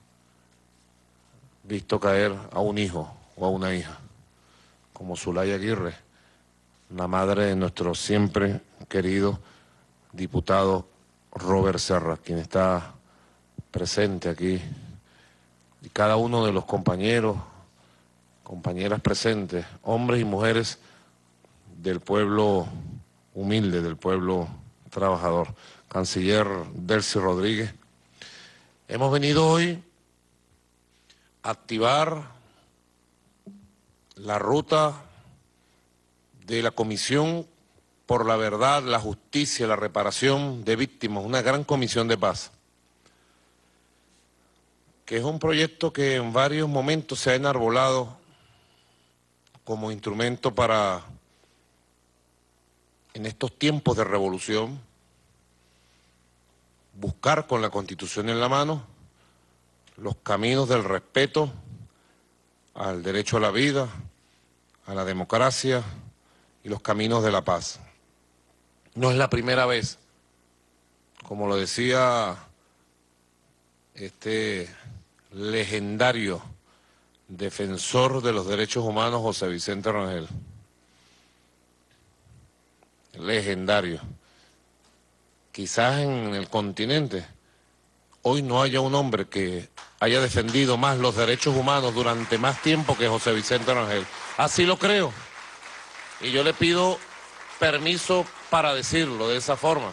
visto caer a un hijo o a una hija, como Zulaya Aguirre, la madre de nuestro siempre querido diputado Robert Serra, quien está presente aquí, y cada uno de los compañeros, compañeras presentes, hombres y mujeres del pueblo humilde, del pueblo trabajador. Canciller Delcy Rodríguez, hemos venido hoy a activar la ruta de la Comisión por la Verdad, la Justicia y la Reparación de Víctimas, una gran comisión de paz, que es un proyecto que en varios momentos se ha enarbolado como instrumento para, en estos tiempos de revolución, buscar con la Constitución en la mano los caminos del respeto al derecho a la vida, a la democracia y los caminos de la paz. No es la primera vez, como lo decía este legendario defensor de los derechos humanos José Vicente Rangel. Legendario. Quizás en el continente hoy no haya un hombre que haya defendido más los derechos humanos durante más tiempo que José Vicente Rangel. Así lo creo. Y yo le pido permiso para decirlo de esa forma.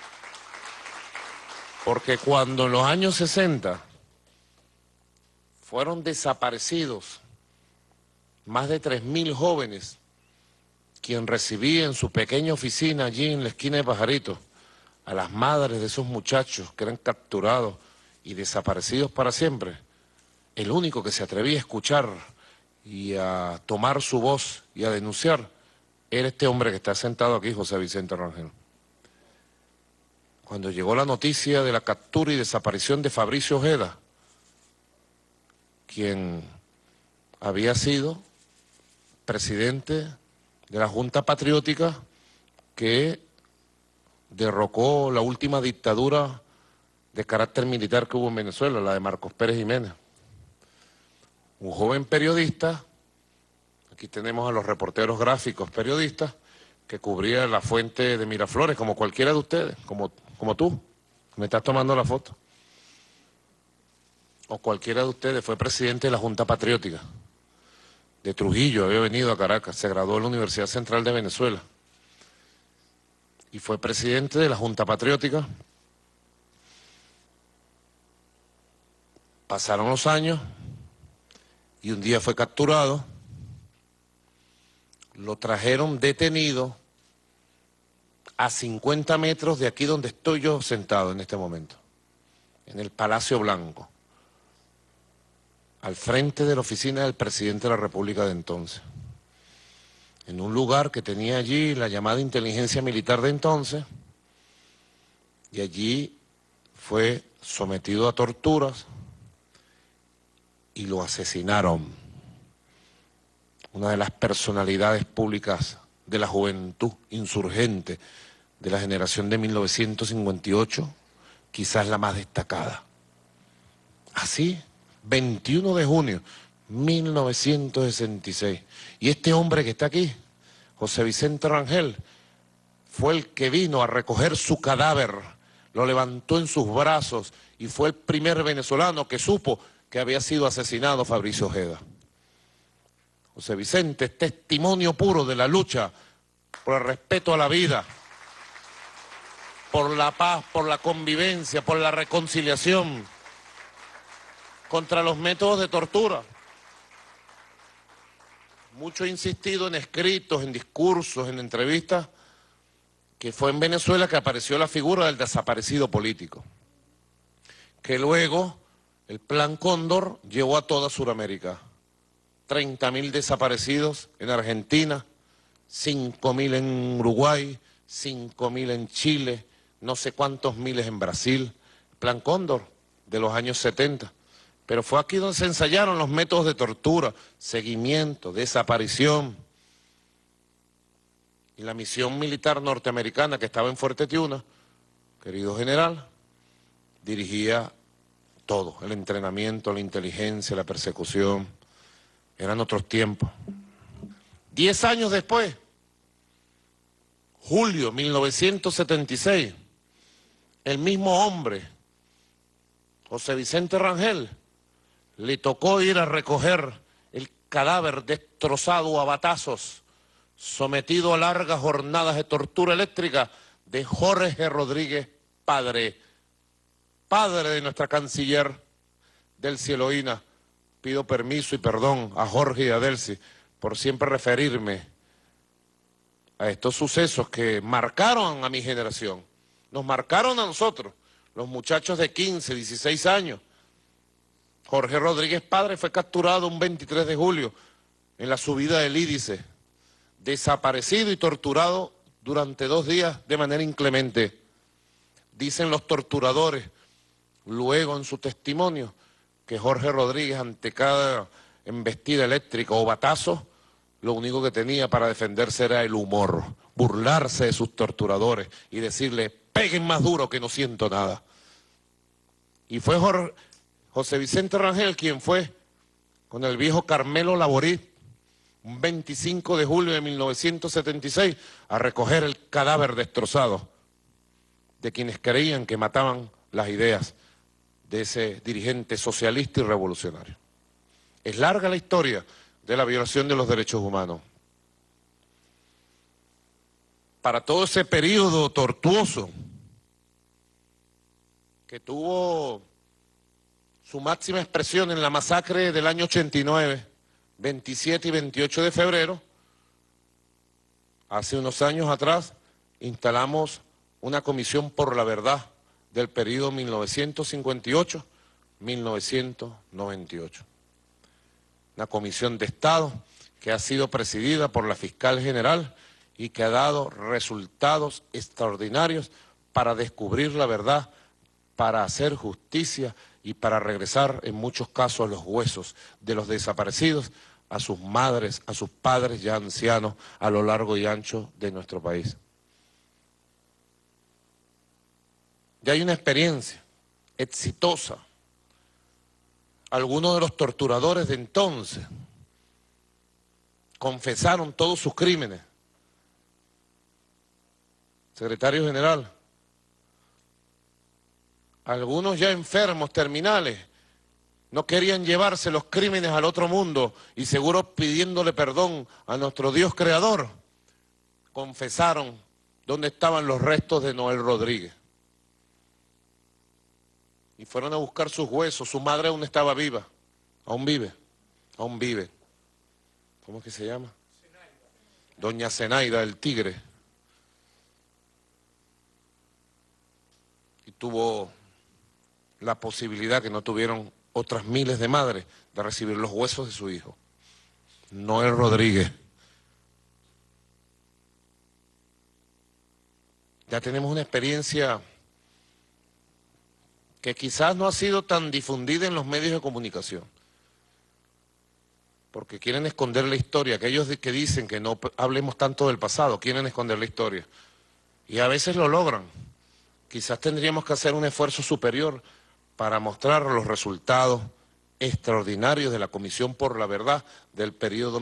Porque cuando en los años 60 fueron desaparecidos más de 3.000 jóvenes, quien recibía en su pequeña oficina allí en la esquina de Pajarito a las madres de esos muchachos que eran capturados y desaparecidos para siempre, el único que se atrevía a escuchar y a tomar su voz y a denunciar era este hombre que está sentado aquí, José Vicente Rangel. Cuando llegó la noticia de la captura y desaparición de Fabricio Ojeda, quien había sido presidente de la Junta Patriótica que derrocó la última dictadura de carácter militar que hubo en Venezuela, la de Marcos Pérez Jiménez. Un joven periodista, aquí tenemos a los reporteros gráficos periodistas, que cubría la fuente de Miraflores, como cualquiera de ustedes, como tú, me estás tomando la foto. O cualquiera de ustedes fue presidente de la Junta Patriótica. de Trujillo, había venido a Caracas, se graduó en la Universidad Central de Venezuela y fue presidente de la Junta Patriótica. Pasaron los años y un día fue capturado, lo trajeron detenido a 50 metros de aquí donde estoy yo sentado en este momento, en el Palacio Blanco, al frente de la oficina del presidente de la República de entonces, en un lugar que tenía allí la llamada inteligencia militar de entonces, y allí fue sometido a torturas y lo asesinaron. Una de las personalidades públicas de la juventud insurgente de la generación de 1958, quizás la más destacada. Así, 21 de junio, 1966. Y este hombre que está aquí, José Vicente Rangel, fue el que vino a recoger su cadáver, lo levantó en sus brazos y fue el primer venezolano que supo que había sido asesinado Fabricio Ojeda. José Vicente es testimonio puro de la lucha por el respeto a la vida, por la paz, por la convivencia, por la reconciliación, contra los métodos de tortura. Mucho he insistido en escritos, en discursos, en entrevistas, que fue en Venezuela que apareció la figura del desaparecido político, que luego el Plan Cóndor llevó a toda Sudamérica. 30.000 desaparecidos en Argentina, 5.000 en Uruguay, 5.000 en Chile, no sé cuántos miles en Brasil. Plan Cóndor de los años 70. Pero fue aquí donde se ensayaron los métodos de tortura, seguimiento, desaparición. Y la misión militar norteamericana que estaba en Fuerte Tiuna, querido general, dirigía todo, el entrenamiento, la inteligencia, la persecución. Eran otros tiempos. 10 años después, julio 1976, el mismo hombre, José Vicente Rangel, le tocó ir a recoger el cadáver destrozado a batazos, sometido a largas jornadas de tortura eléctrica de Jorge Rodríguez, padre de nuestra canciller Delcy Eloína. Pido permiso y perdón a Jorge y a Delcy por siempre referirme a estos sucesos que marcaron a mi generación, nos marcaron a nosotros, los muchachos de 15, 16 años. Jorge Rodríguez padre fue capturado un 23 de julio en la subida del Ídice, desaparecido y torturado durante 2 días de manera inclemente. Dicen los torturadores, luego en su testimonio, que Jorge Rodríguez ante cada embestida eléctrica o batazo, lo único que tenía para defenderse era el humor, burlarse de sus torturadores y decirle, peguen más duro que no siento nada. Y fue José Vicente Rangel quien fue con el viejo Carmelo Laborí, un 25 de julio de 1976, a recoger el cadáver destrozado de quienes creían que mataban las ideas de ese dirigente socialista y revolucionario. Es larga la historia de la violación de los derechos humanos. Para todo ese periodo tortuoso que tuvo su máxima expresión en la masacre del año 89, 27 y 28 de febrero, hace unos años atrás, instalamos una comisión por la verdad del periodo 1958-1998. Una comisión de Estado que ha sido presidida por la fiscal general y que ha dado resultados extraordinarios para descubrir la verdad, para hacer justicia y para regresar en muchos casos los huesos de los desaparecidos a sus madres, a sus padres ya ancianos a lo largo y ancho de nuestro país. Ya hay una experiencia exitosa. Algunos de los torturadores de entonces confesaron todos sus crímenes. Secretario General, algunos ya enfermos, terminales, no querían llevarse los crímenes al otro mundo y seguro pidiéndole perdón a nuestro Dios creador, confesaron dónde estaban los restos de Noel Rodríguez. Y fueron a buscar sus huesos. Su madre aún estaba viva. Aún vive. Aún vive. ¿Cómo es que se llama? Doña Zenaida, el Tigre. Y tuvo la posibilidad que no tuvieron otras miles de madres de recibir los huesos de su hijo. Noel Rodríguez. Ya tenemos una experiencia que quizás no ha sido tan difundida en los medios de comunicación, porque quieren esconder la historia. Aquellos que dicen que no hablemos tanto del pasado, quieren esconder la historia, y a veces lo logran. Quizás tendríamos que hacer un esfuerzo superior para mostrar los resultados extraordinarios de la Comisión por la Verdad del periodo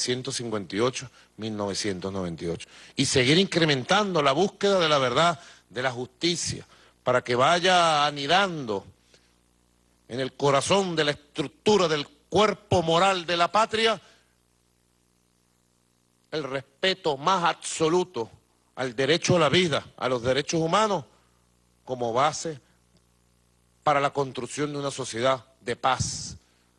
1958-1998, y seguir incrementando la búsqueda de la verdad, de la justicia, para que vaya anidando en el corazón de la estructura del cuerpo moral de la patria el respeto más absoluto al derecho a la vida, a los derechos humanos, como base para la construcción de una sociedad de paz,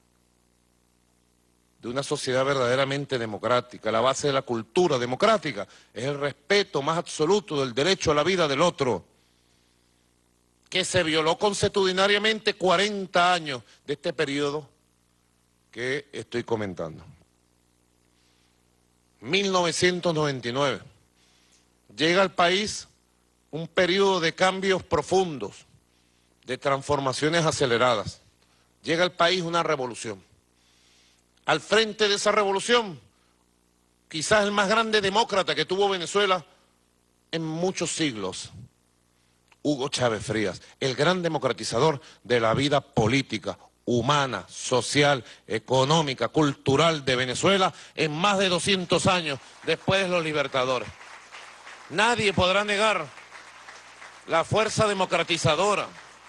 de una sociedad verdaderamente democrática. La base de la cultura democrática es el respeto más absoluto del derecho a la vida del otro, que se violó consuetudinariamente 40 años de este periodo que estoy comentando. 1999. Llega al país un periodo de cambios profundos, de transformaciones aceleradas. Llega al país una revolución. Al frente de esa revolución, quizás el más grande demócrata que tuvo Venezuela en muchos siglos, Hugo Chávez Frías, el gran democratizador de la vida política, humana, social, económica, cultural de Venezuela en más de 200 años después de los libertadores. Nadie podrá negar la fuerza democratizadora,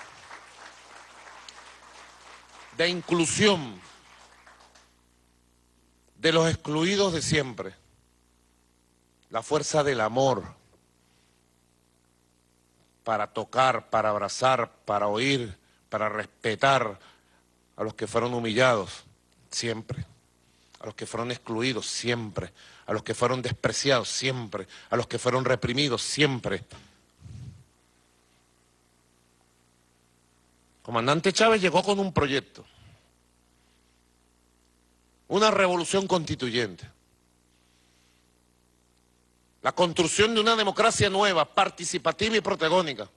de inclusión de los excluidos de siempre, la fuerza del amor, para tocar, para abrazar, para oír, para respetar a los que fueron humillados, siempre, a los que fueron excluidos, siempre, a los que fueron despreciados, siempre, a los que fueron reprimidos, siempre. Comandante Chávez llegó con un proyecto, una revolución constituyente, la construcción de una democracia nueva, participativa y protagónica,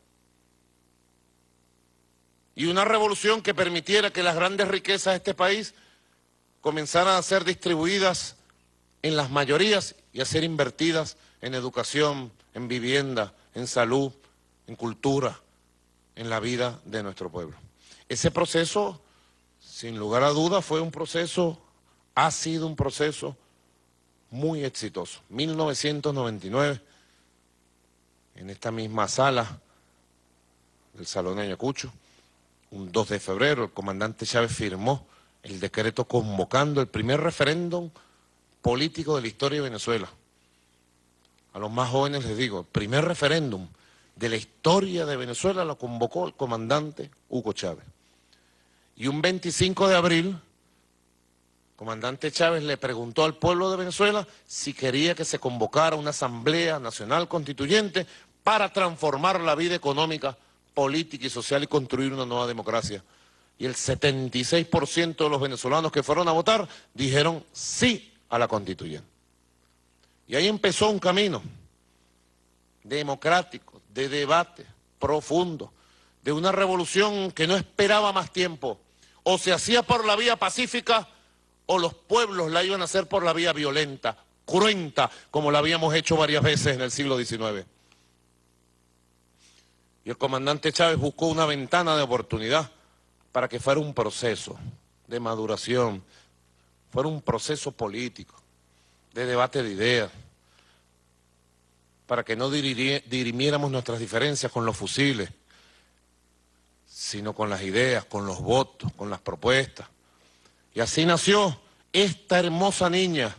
y una revolución que permitiera que las grandes riquezas de este país comenzaran a ser distribuidas en las mayorías y a ser invertidas en educación, en vivienda, en salud, en cultura, en la vida de nuestro pueblo. Ese proceso, sin lugar a dudas, ha sido un proceso muy exitoso. 1999, en esta misma sala del Salón de Ayacucho, un 2 de febrero, el comandante Chávez firmó el decreto convocando el primer referéndum político de la historia de Venezuela. A los más jóvenes les digo, el primer referéndum de la historia de Venezuela lo convocó el comandante Hugo Chávez. Y un 25 de abril, el comandante Chávez le preguntó al pueblo de Venezuela si quería que se convocara una Asamblea Nacional Constituyente para transformar la vida económica, política y social y construir una nueva democracia. Y el 76% de los venezolanos que fueron a votar dijeron sí a la constituyente. Y ahí empezó un camino democrático, de debate profundo, de una revolución que no esperaba más tiempo. O se hacía por la vía pacífica o los pueblos la iban a hacer por la vía violenta, cruenta, como la habíamos hecho varias veces en el siglo XIX. Y el comandante Chávez buscó una ventana de oportunidad para que fuera un proceso de maduración, fuera un proceso político, de debate de ideas, para que no dirimiéramos nuestras diferencias con los fusiles, sino con las ideas, con los votos, con las propuestas. Y así nació esta hermosa niña,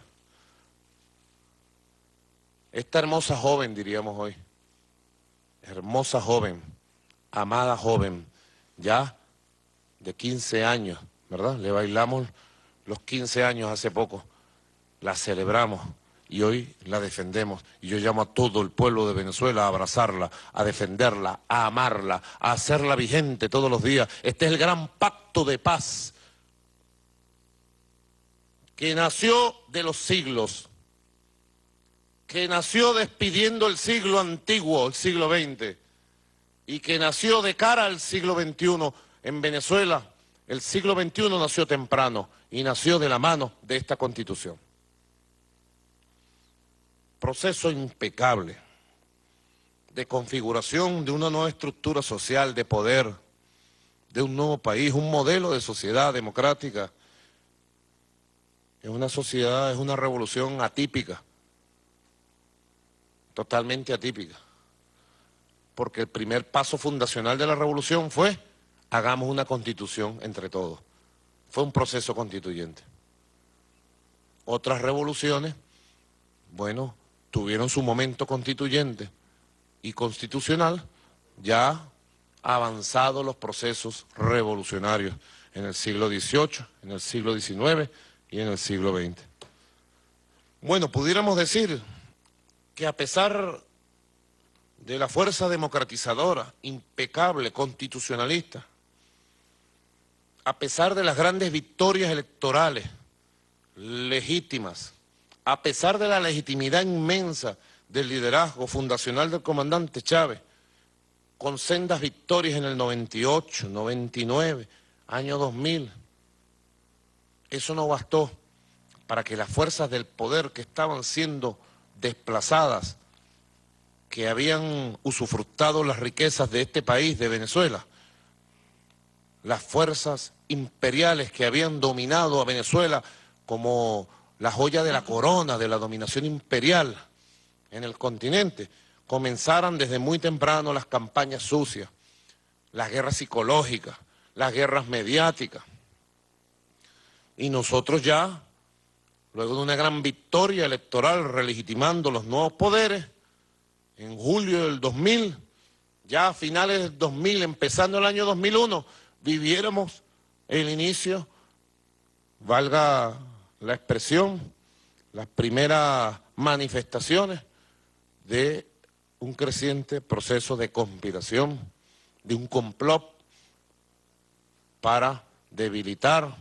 esta hermosa joven, diríamos hoy, hermosa joven, amada joven, ya de 15 años, ¿verdad? Le bailamos los 15 años hace poco, la celebramos y hoy la defendemos. Y yo llamo a todo el pueblo de Venezuela a abrazarla, a defenderla, a amarla, a hacerla vigente todos los días. Este es el gran pacto de paz que nació de los siglos, que nació despidiendo el siglo antiguo, el siglo XX, y que nació de cara al siglo XXI. En Venezuela, el siglo XXI nació temprano y nació de la mano de esta Constitución. Proceso impecable de configuración de una nueva estructura social, de poder, de un nuevo país, un modelo de sociedad democrática. Es una sociedad, es una revolución atípica, totalmente atípica, porque el primer paso fundacional de la revolución fue: hagamos una constitución entre todos. Fue un proceso constituyente. Otras revoluciones, bueno, tuvieron su momento constituyente y constitucional, ya avanzados los procesos revolucionarios en el siglo XVIII, en el siglo XIX y en el siglo XX. Bueno, pudiéramos decir que a pesar de la fuerza democratizadora, impecable, constitucionalista, a pesar de las grandes victorias electorales legítimas, a pesar de la legitimidad inmensa del liderazgo fundacional del comandante Chávez, con sendas victorias en el 98, 99, año 2000, eso no bastó para que las fuerzas del poder que estaban siendo desplazadas, que habían usufructado las riquezas de este país, de Venezuela, las fuerzas imperiales que habían dominado a Venezuela como la joya de la corona de la dominación imperial en el continente, comenzaran desde muy temprano las campañas sucias, las guerras psicológicas, las guerras mediáticas. Y nosotros ya, luego de una gran victoria electoral relegitimando los nuevos poderes, en julio del 2000, ya a finales del 2000, empezando el año 2001, viviéramos el inicio, valga la expresión, las primeras manifestaciones de un creciente proceso de conspiración, de un complot para debilitar,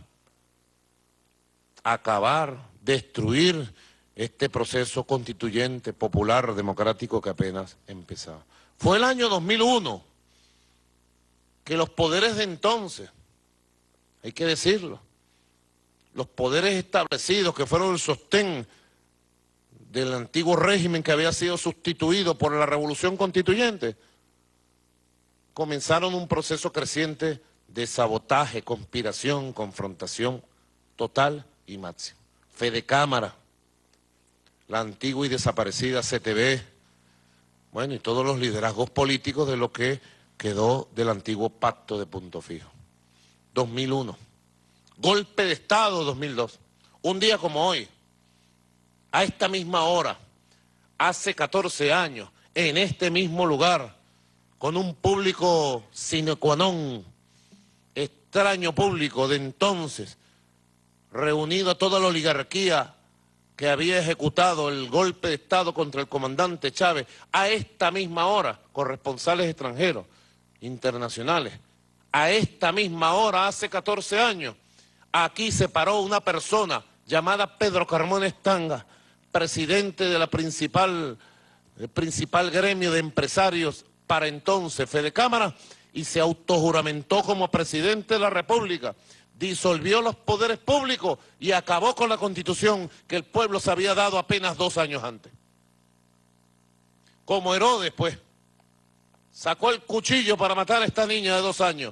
acabar, destruir este proceso constituyente, popular, democrático que apenas empezaba. Fue el año 2001 que los poderes de entonces, hay que decirlo, los poderes establecidos que fueron el sostén del antiguo régimen que había sido sustituido por la revolución constituyente, comenzaron un proceso creciente de sabotaje, conspiración, confrontación total y máxima. Fedecámara, la antigua y desaparecida CTV, bueno, y todos los liderazgos políticos de lo que quedó del antiguo pacto de Punto Fijo. 2001. Golpe de Estado 2002. Un día como hoy, a esta misma hora, hace 14 años, en este mismo lugar, con un público sine qua non, extraño público de entonces, reunido a toda la oligarquía que había ejecutado el golpe de Estado contra el comandante Chávez, a esta misma hora, corresponsales extranjeros, internacionales, a esta misma hora, hace 14 años, aquí se paró una persona llamada Pedro Carmona Stanga, presidente de el principal gremio de empresarios para entonces, Fedecámara, y se autojuramentó como presidente de la República, disolvió los poderes públicos y acabó con la Constitución que el pueblo se había dado apenas 2 años antes. Como Herodes, pues, sacó el cuchillo para matar a esta niña de 2 años.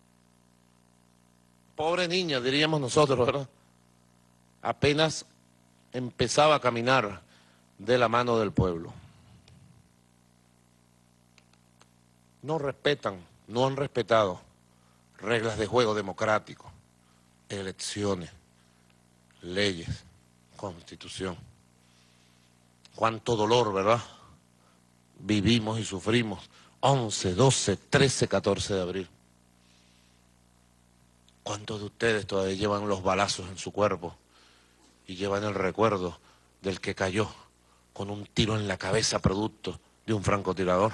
Pobre niña, diríamos nosotros, ¿verdad? Apenas empezaba a caminar de la mano del pueblo. No respetan, no han respetado reglas de juego democrático, elecciones, leyes, constitución. Cuánto dolor, ¿verdad? Vivimos y sufrimos 11, 12, 13, 14 de abril. ¿Cuántos de ustedes todavía llevan los balazos en su cuerpo y llevan el recuerdo del que cayó con un tiro en la cabeza producto de un francotirador?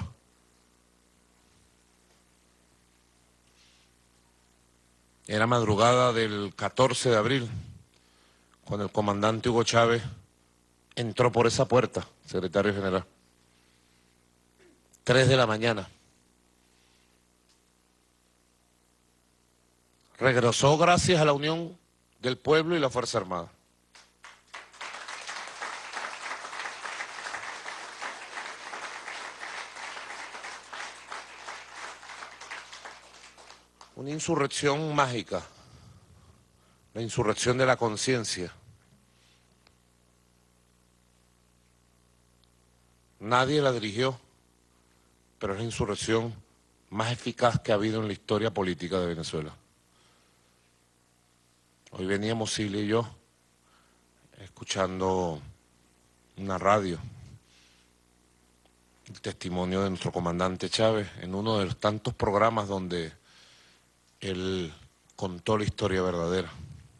Era madrugada del 14 de abril, cuando el comandante Hugo Chávez entró por esa puerta, secretario general. 3 de la mañana. Regresó gracias a la unión del pueblo y la Fuerza Armada. Una insurrección mágica, la insurrección de la conciencia. Nadie la dirigió, pero es la insurrección más eficaz que ha habido en la historia política de Venezuela. Hoy veníamos Silvia y yo escuchando una radio, el testimonio de nuestro comandante Chávez en uno de los tantos programas donde él contó la historia verdadera.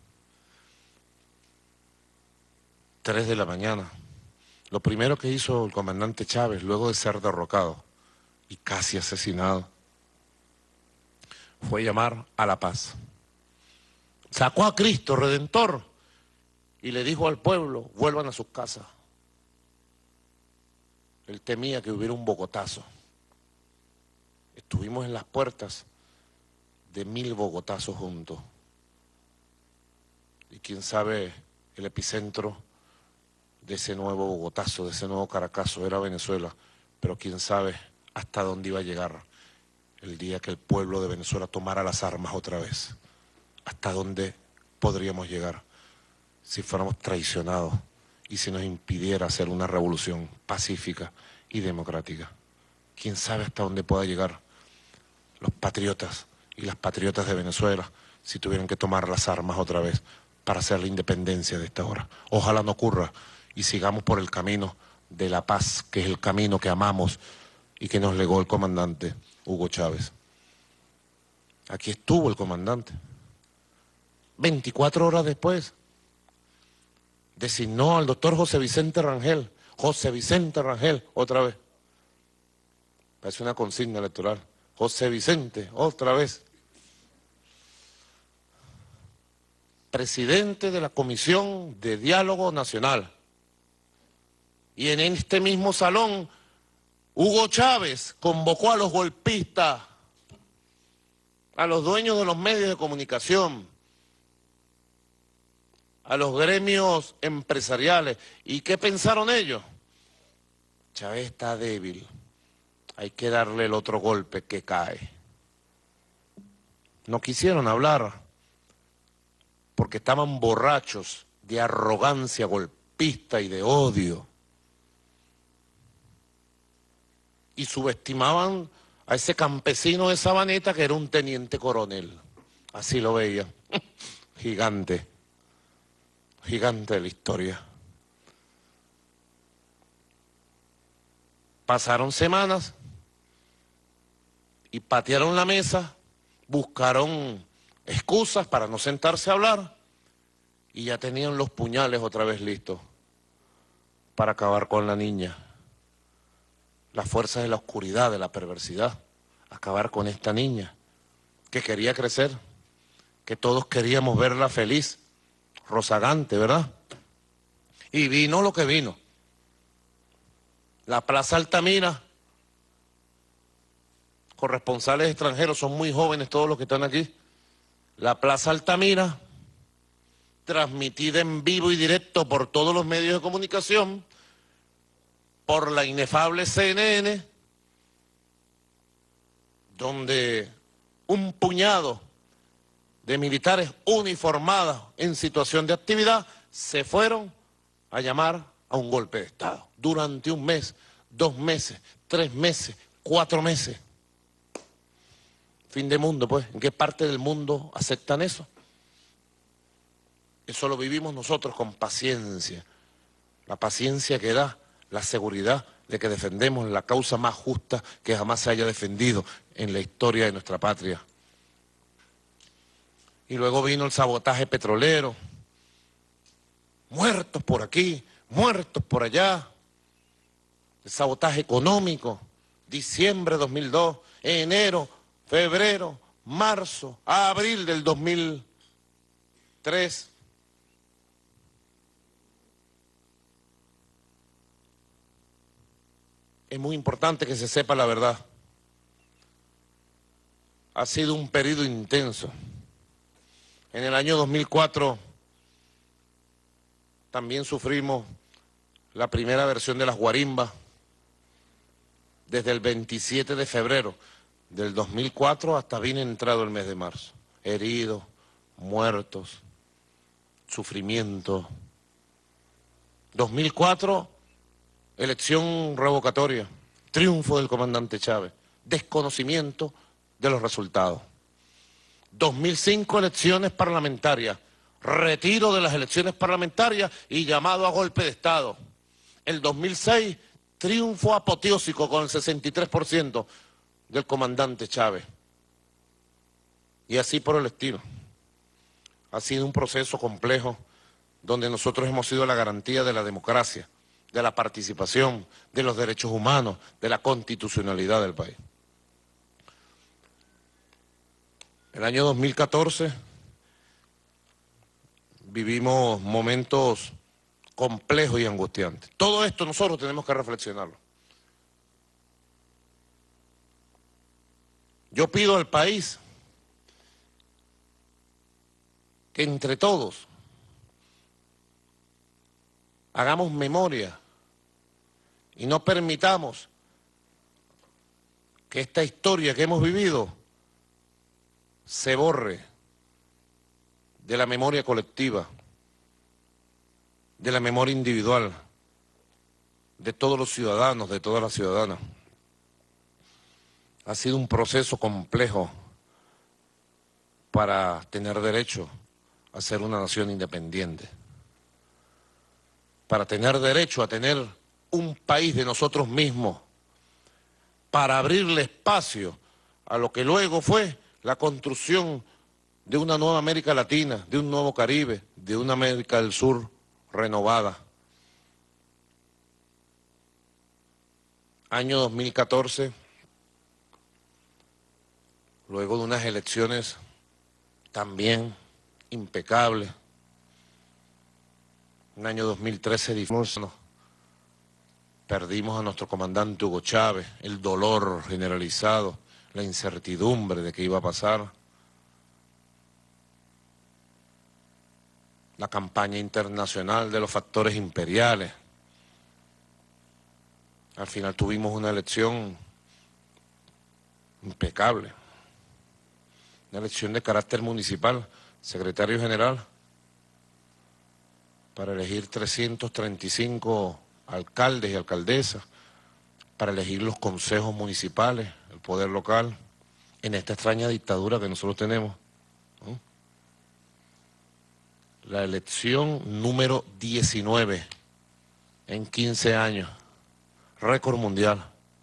3 de la mañana. Lo primero que hizo el comandante Chávez, luego de ser derrocado y casi asesinado, fue llamar a la paz. Sacó a Cristo Redentor y le dijo al pueblo, vuelvan a sus casas. Él temía que hubiera un bogotazo. Estuvimos en las puertas de 1000 bogotazos juntos. Y quién sabe, el epicentro de ese nuevo bogotazo, de ese nuevo caracazo era Venezuela, pero quién sabe hasta dónde iba a llegar el día que el pueblo de Venezuela tomara las armas otra vez. Hasta dónde podríamos llegar si fuéramos traicionados y si nos impidiera hacer una revolución pacífica y democrática. Quién sabe hasta dónde pueda llegar los patriotas y las patriotas de Venezuela si tuvieran que tomar las armas otra vez para hacer la independencia de esta hora. Ojalá no ocurra y sigamos por el camino de la paz, que es el camino que amamos y que nos legó el comandante Hugo Chávez. Aquí estuvo el comandante. 24 horas después, designó al doctor José Vicente Rangel, otra vez. Parece una consigna electoral. José Vicente, otra vez. Presidente de la Comisión de Diálogo Nacional. Y en este mismo salón, Hugo Chávez convocó a los golpistas, a los dueños de los medios de comunicación, a los gremios empresariales. ¿Y qué pensaron ellos? Chávez está débil, hay que darle el otro golpe que cae. No quisieron hablar porque estaban borrachos de arrogancia golpista y de odio. Y subestimaban a ese campesino de Sabaneta que era un teniente coronel. Así lo veían. Gigante. Gigante de la historia. Pasaron semanas y patearon la mesa, buscaron excusas para no sentarse a hablar y ya tenían los puñales otra vez listos para acabar con la niña. Las fuerzas de la oscuridad, de la perversidad, acabar con esta niña que quería crecer, que todos queríamos verla feliz, rozagante, ¿verdad? Y vino lo que vino. La Plaza Altamira, corresponsales extranjeros, son muy jóvenes todos los que están aquí. La Plaza Altamira, transmitida en vivo y directo por todos los medios de comunicación, por la inefable CNN, donde un puñado de militares uniformados en situación de actividad se fueron a llamar a un golpe de Estado. Durante 1 mes, 2 meses, 3 meses, 4 meses. Fin de mundo, pues. ¿En qué parte del mundo aceptan eso? Eso lo vivimos nosotros con paciencia. La paciencia que da la seguridad de que defendemos la causa más justa que jamás se haya defendido en la historia de nuestra patria. Y luego vino el sabotaje petrolero. Muertos por aquí, muertos por allá. El sabotaje económico. Diciembre de 2002, enero, febrero, marzo, abril del 2003. Es muy importante que se sepa la verdad. Ha sido un periodo intenso. En el año 2004 también sufrimos la primera versión de las guarimbas desde el 27 de febrero del 2004 hasta bien entrado el mes de marzo. Heridos, muertos, sufrimiento. 2004, elección revocatoria, triunfo del comandante Chávez, desconocimiento de los resultados. 2005, elecciones parlamentarias, retiro de las elecciones parlamentarias y llamado a golpe de Estado. El 2006, triunfo apoteósico con el 63% del comandante Chávez. Y así por el estilo. Ha sido un proceso complejo donde nosotros hemos sido la garantía de la democracia, de la participación, de los derechos humanos, de la constitucionalidad del país. El año 2014 vivimos momentos complejos y angustiantes. Todo esto nosotros tenemos que reflexionarlo. Yo pido al país que entre todos hagamos memoria y no permitamos que esta historia que hemos vivido se borre de la memoria colectiva, de la memoria individual, de todos los ciudadanos, de todas las ciudadanas. Ha sido un proceso complejo para tener derecho a ser una nación independiente, para tener derecho a tener un país de nosotros mismos, para abrirle espacio a lo que luego fue la construcción de una nueva América Latina, de un nuevo Caribe, de una América del Sur renovada. Año 2014, luego de unas elecciones también impecables. En el año 2013 perdimos a nuestro comandante Hugo Chávez, el dolor generalizado, la incertidumbre de qué iba a pasar. La campaña internacional de los factores imperiales. Al final tuvimos una elección impecable. Una elección de carácter municipal, secretario general, para elegir 335 alcaldes y alcaldesas, para elegir los consejos municipales, el poder local, en esta extraña dictadura que nosotros tenemos, ¿no? La elección número 19 en 15 años, récord mundial,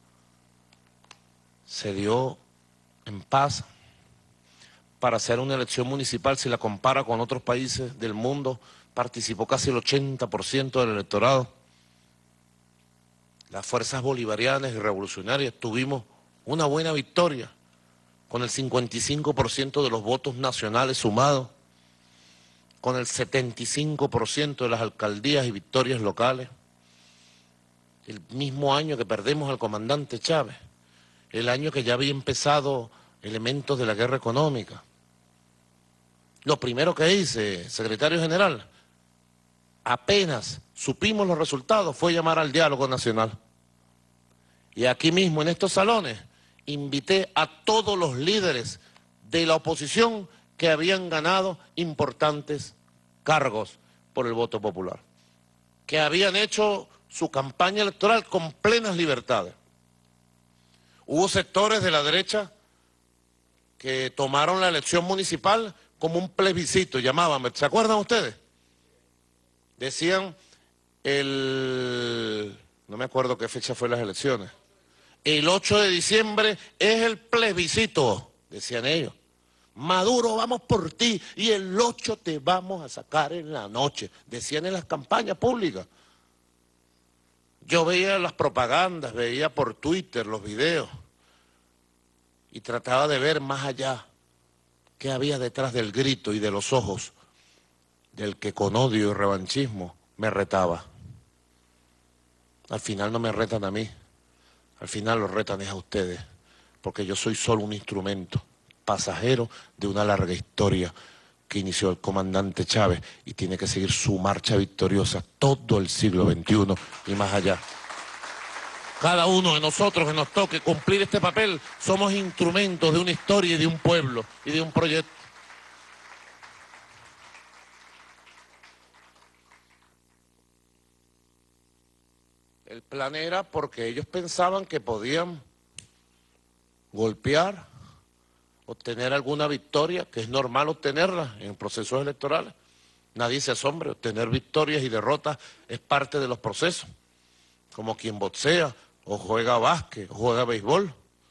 se dio en paz. Para hacer una elección municipal, si la compara con otros países del mundo, participó casi el 80% del electorado. Las fuerzas bolivarianas y revolucionarias tuvimos una buena victoria, con el 55% de los votos nacionales sumados, con el 75% de las alcaldías y victorias locales. El mismo año que perdemos al comandante Chávez, el año que ya había empezado elementos de la guerra económica. Lo primero que hice, secretario general, apenas supimos los resultados, fue llamar al diálogo nacional. Y aquí mismo, en estos salones, invité a todos los líderes de la oposición que habían ganado importantes cargos por el voto popular, que habían hecho su campaña electoral con plenas libertades. Hubo sectores de la derecha que tomaron la elección municipal como un plebiscito, llamaban, ¿se acuerdan ustedes? Decían no me acuerdo qué fecha fue las elecciones, el 8 de diciembre es el plebiscito, decían ellos. Maduro, vamos por ti y el 8 te vamos a sacar en la noche, decían en las campañas públicas. Yo veía las propagandas, veía por Twitter los videos y trataba de ver más allá qué había detrás del grito y de los ojos del que con odio y revanchismo me retaba. Al final no me retan a mí, al final los retan es a ustedes, porque yo soy solo un instrumento, pasajero de una larga historia que inició el comandante Chávez y tiene que seguir su marcha victoriosa todo el siglo XXI y más allá. Cada uno de nosotros que nos toque cumplir este papel, somos instrumentos de una historia y de un pueblo y de un proyecto. El plan era porque ellos pensaban que podían golpear, obtener alguna victoria, que es normal obtenerla en procesos electorales. Nadie se asombre, obtener victorias y derrotas es parte de los procesos, como quien boxea, o juega básquet, o juega béisbol.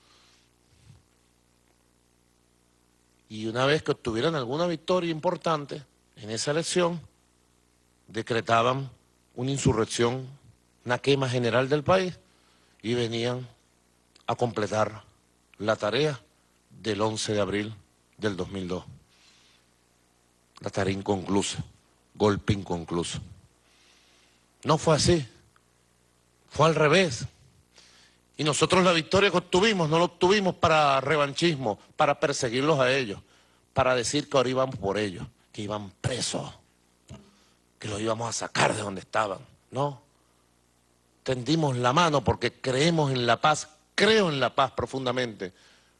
Y una vez que obtuvieran alguna victoria importante en esa elección, decretaban una insurrección, una quema general del país, y venían a completar la tarea del 11 de abril del 2002. La tarea inconclusa, golpe inconcluso. No fue así, fue al revés. Y nosotros la victoria que obtuvimos, no la obtuvimos para revanchismo, para perseguirlos a ellos, para decir que ahora íbamos por ellos, que iban presos, que los íbamos a sacar de donde estaban. No, tendimos la mano porque creemos en la paz, creo en la paz profundamente.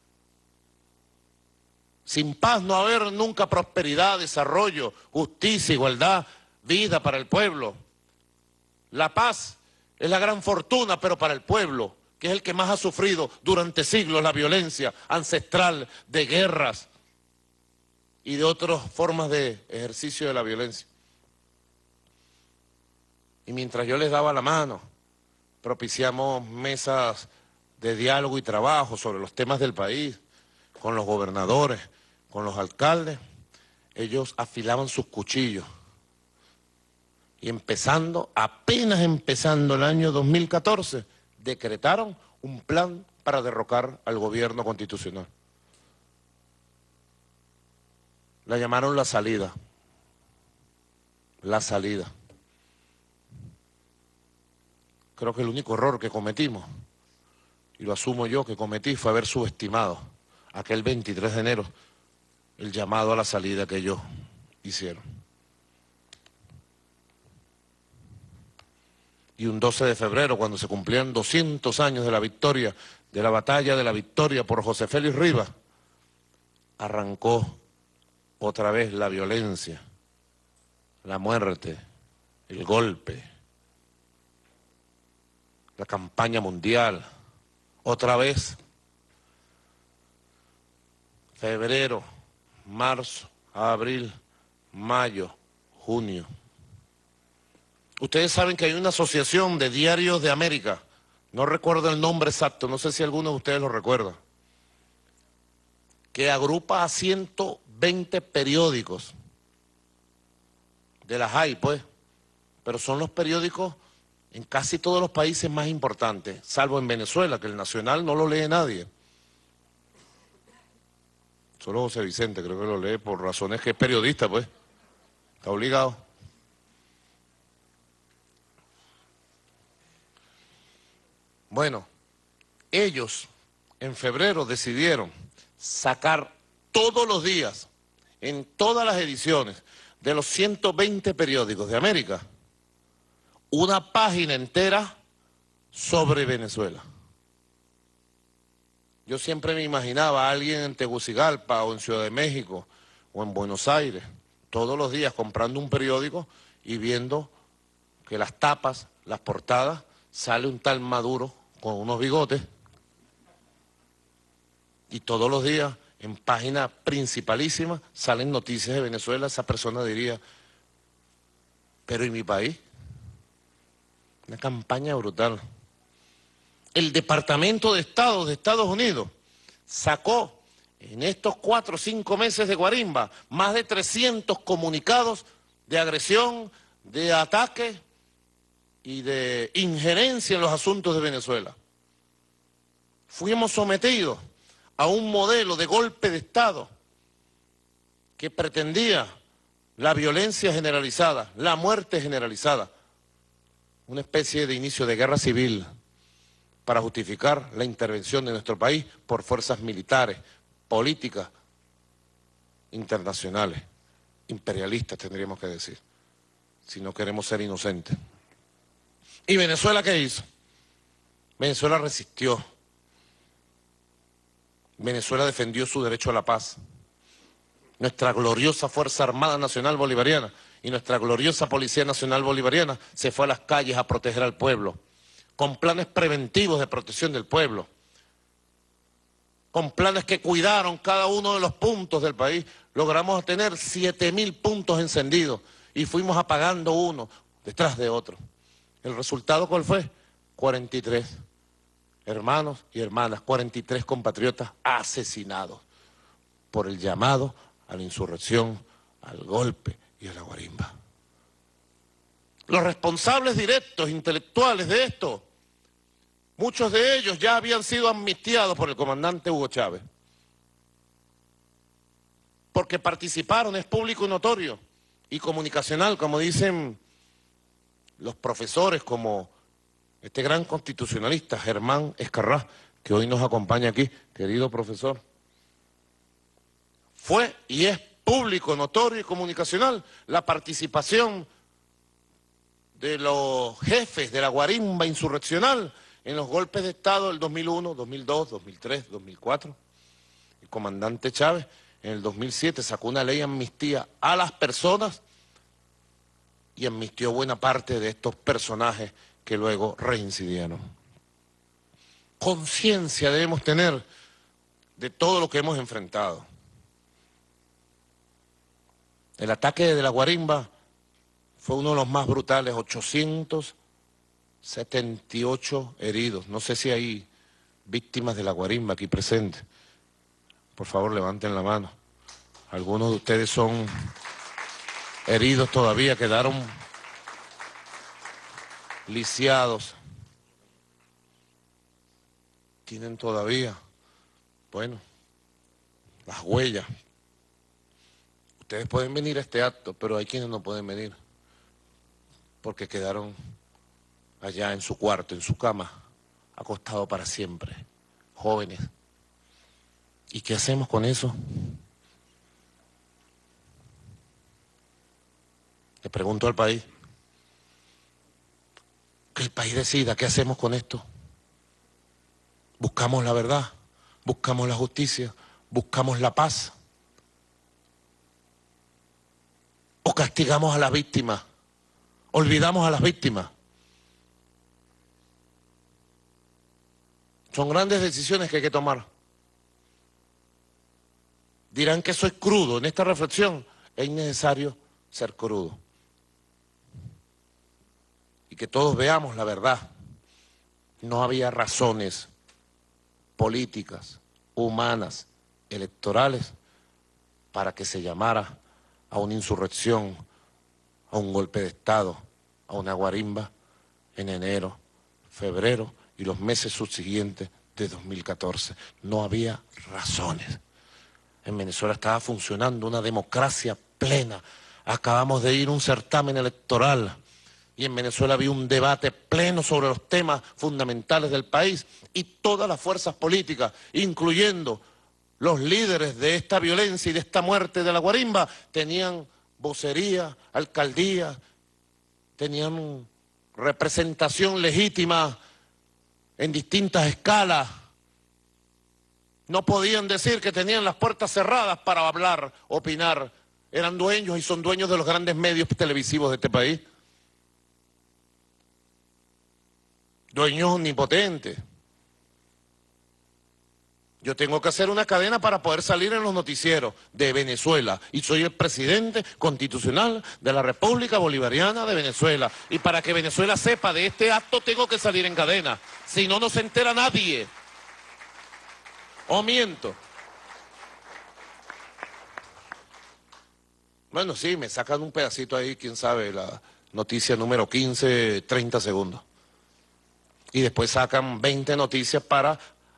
Sin paz no va a haber nunca prosperidad, desarrollo, justicia, igualdad, vida para el pueblo. La paz es la gran fortuna, pero para el pueblo, que es el que más ha sufrido durante siglos la violencia ancestral de guerras y de otras formas de ejercicio de la violencia. Y mientras yo les daba la mano, propiciamos mesas de diálogo y trabajo sobre los temas del país, con los gobernadores, con los alcaldes, ellos afilaban sus cuchillos. Y apenas empezando el año 2014, decretaron un plan para derrocar al gobierno constitucional. La llamaron la salida. La salida. Creo que el único error que cometimos, y lo asumo yo que cometí, fue haber subestimado aquel 23 de enero el llamado a la salida que ellos hicieron. Y un 12 de febrero, cuando se cumplían 200 años de la victoria, de la batalla de la victoria por José Félix Rivas, arrancó otra vez la violencia, la muerte, el golpe, la campaña mundial, otra vez, febrero, marzo, abril, mayo, junio. Ustedes saben que hay una asociación de diarios de América, no recuerdo el nombre exacto, no sé si alguno de ustedes lo recuerda, que agrupa a 120 periódicos. De las hay, pues, pero son los periódicos en casi todos los países más importantes, salvo en Venezuela, que el Nacional no lo lee nadie. Solo José Vicente creo que lo lee por razones que es periodista, pues, está obligado. Bueno, ellos en febrero decidieron sacar todos los días, en todas las ediciones de los 120 periódicos de América, una página entera sobre Venezuela. Yo siempre me imaginaba a alguien en Tegucigalpa o en Ciudad de México o en Buenos Aires, todos los días comprando un periódico y viendo que las tapas, las portadas, sale un tal Maduro con unos bigotes y todos los días en página principalísima, salen noticias de Venezuela, esa persona diría, pero ¿y mi país? Una campaña brutal. El Departamento de Estado de Estados Unidos sacó en estos 4 o 5 meses de Guarimba más de 300 comunicados de agresión, de ataque y de injerencia en los asuntos de Venezuela. Fuimos sometidos a un modelo de golpe de Estado que pretendía la violencia generalizada, la muerte generalizada, una especie de inicio de guerra civil para justificar la intervención de nuestro país por fuerzas militares, políticas, internacionales, imperialistas tendríamos que decir, si no queremos ser inocentes. ¿Y Venezuela qué hizo? Venezuela resistió. Venezuela defendió su derecho a la paz. Nuestra gloriosa Fuerza Armada Nacional Bolivariana y nuestra gloriosa Policía Nacional Bolivariana se fue a las calles a proteger al pueblo, con planes preventivos de protección del pueblo, con planes que cuidaron cada uno de los puntos del país. Logramos tener 7.000 puntos encendidos y fuimos apagando uno detrás de otro. ¿El resultado cuál fue? 43 hermanos y hermanas, 43 compatriotas asesinados por el llamado a la insurrección, al golpe y a la guarimba. Los responsables directos, intelectuales de esto, muchos de ellos ya habían sido amnistiados por el comandante Hugo Chávez, porque participaron, es público y notorio, y comunicacional, como dicen los profesores, como este gran constitucionalista, Germán Escarrá, que hoy nos acompaña aquí, querido profesor. Fue y es público, notorio y comunicacional la participación de los jefes de la guarimba insurreccional en los golpes de Estado del 2001, 2002, 2003, 2004. El comandante Chávez en el 2007 sacó una ley de amnistía a las personas y amnistió buena parte de estos personajes que luego reincidieron. Conciencia debemos tener de todo lo que hemos enfrentado. El ataque de la guarimba fue uno de los más brutales, 878 heridos. No sé si hay víctimas de la guarimba aquí presentes. Por favor, levanten la mano. Algunos de ustedes son heridos todavía, quedaron lisiados. Tienen todavía, bueno, las huellas. Ustedes pueden venir a este acto, pero hay quienes no pueden venir porque quedaron allá en su cuarto, en su cama, acostados para siempre, jóvenes. ¿Y qué hacemos con eso? Le pregunto al país, que el país decida qué hacemos con esto. Buscamos la verdad, buscamos la justicia, buscamos la paz. O castigamos a las víctimas, olvidamos a las víctimas. Son grandes decisiones que hay que tomar. Dirán que eso es crudo. En esta reflexión es innecesario ser crudo. Y que todos veamos la verdad. No había razones políticas, humanas, electorales, para que se llamara a una insurrección, a un golpe de Estado, a una guarimba en enero, febrero y los meses subsiguientes de 2014. No había razones. En Venezuela estaba funcionando una democracia plena. Acabamos de ir a un certamen electoral y en Venezuela había un debate pleno sobre los temas fundamentales del país y todas las fuerzas políticas, incluyendo los líderes de esta violencia y de esta muerte de la guarimba, tenían vocería, alcaldía, tenían representación legítima en distintas escalas. No podían decir que tenían las puertas cerradas para hablar, opinar. Eran dueños y son dueños de los grandes medios televisivos de este país. Dueños omnipotentes. Yo tengo que hacer una cadena para poder salir en los noticieros de Venezuela. Y soy el presidente constitucional de la República Bolivariana de Venezuela. Y para que Venezuela sepa de este acto tengo que salir en cadena. Si no, no se entera nadie. ¿O miento? Bueno, sí, me sacan un pedacito ahí, quién sabe, la noticia número 15, 30 segundos. Y después sacan 20 noticias para...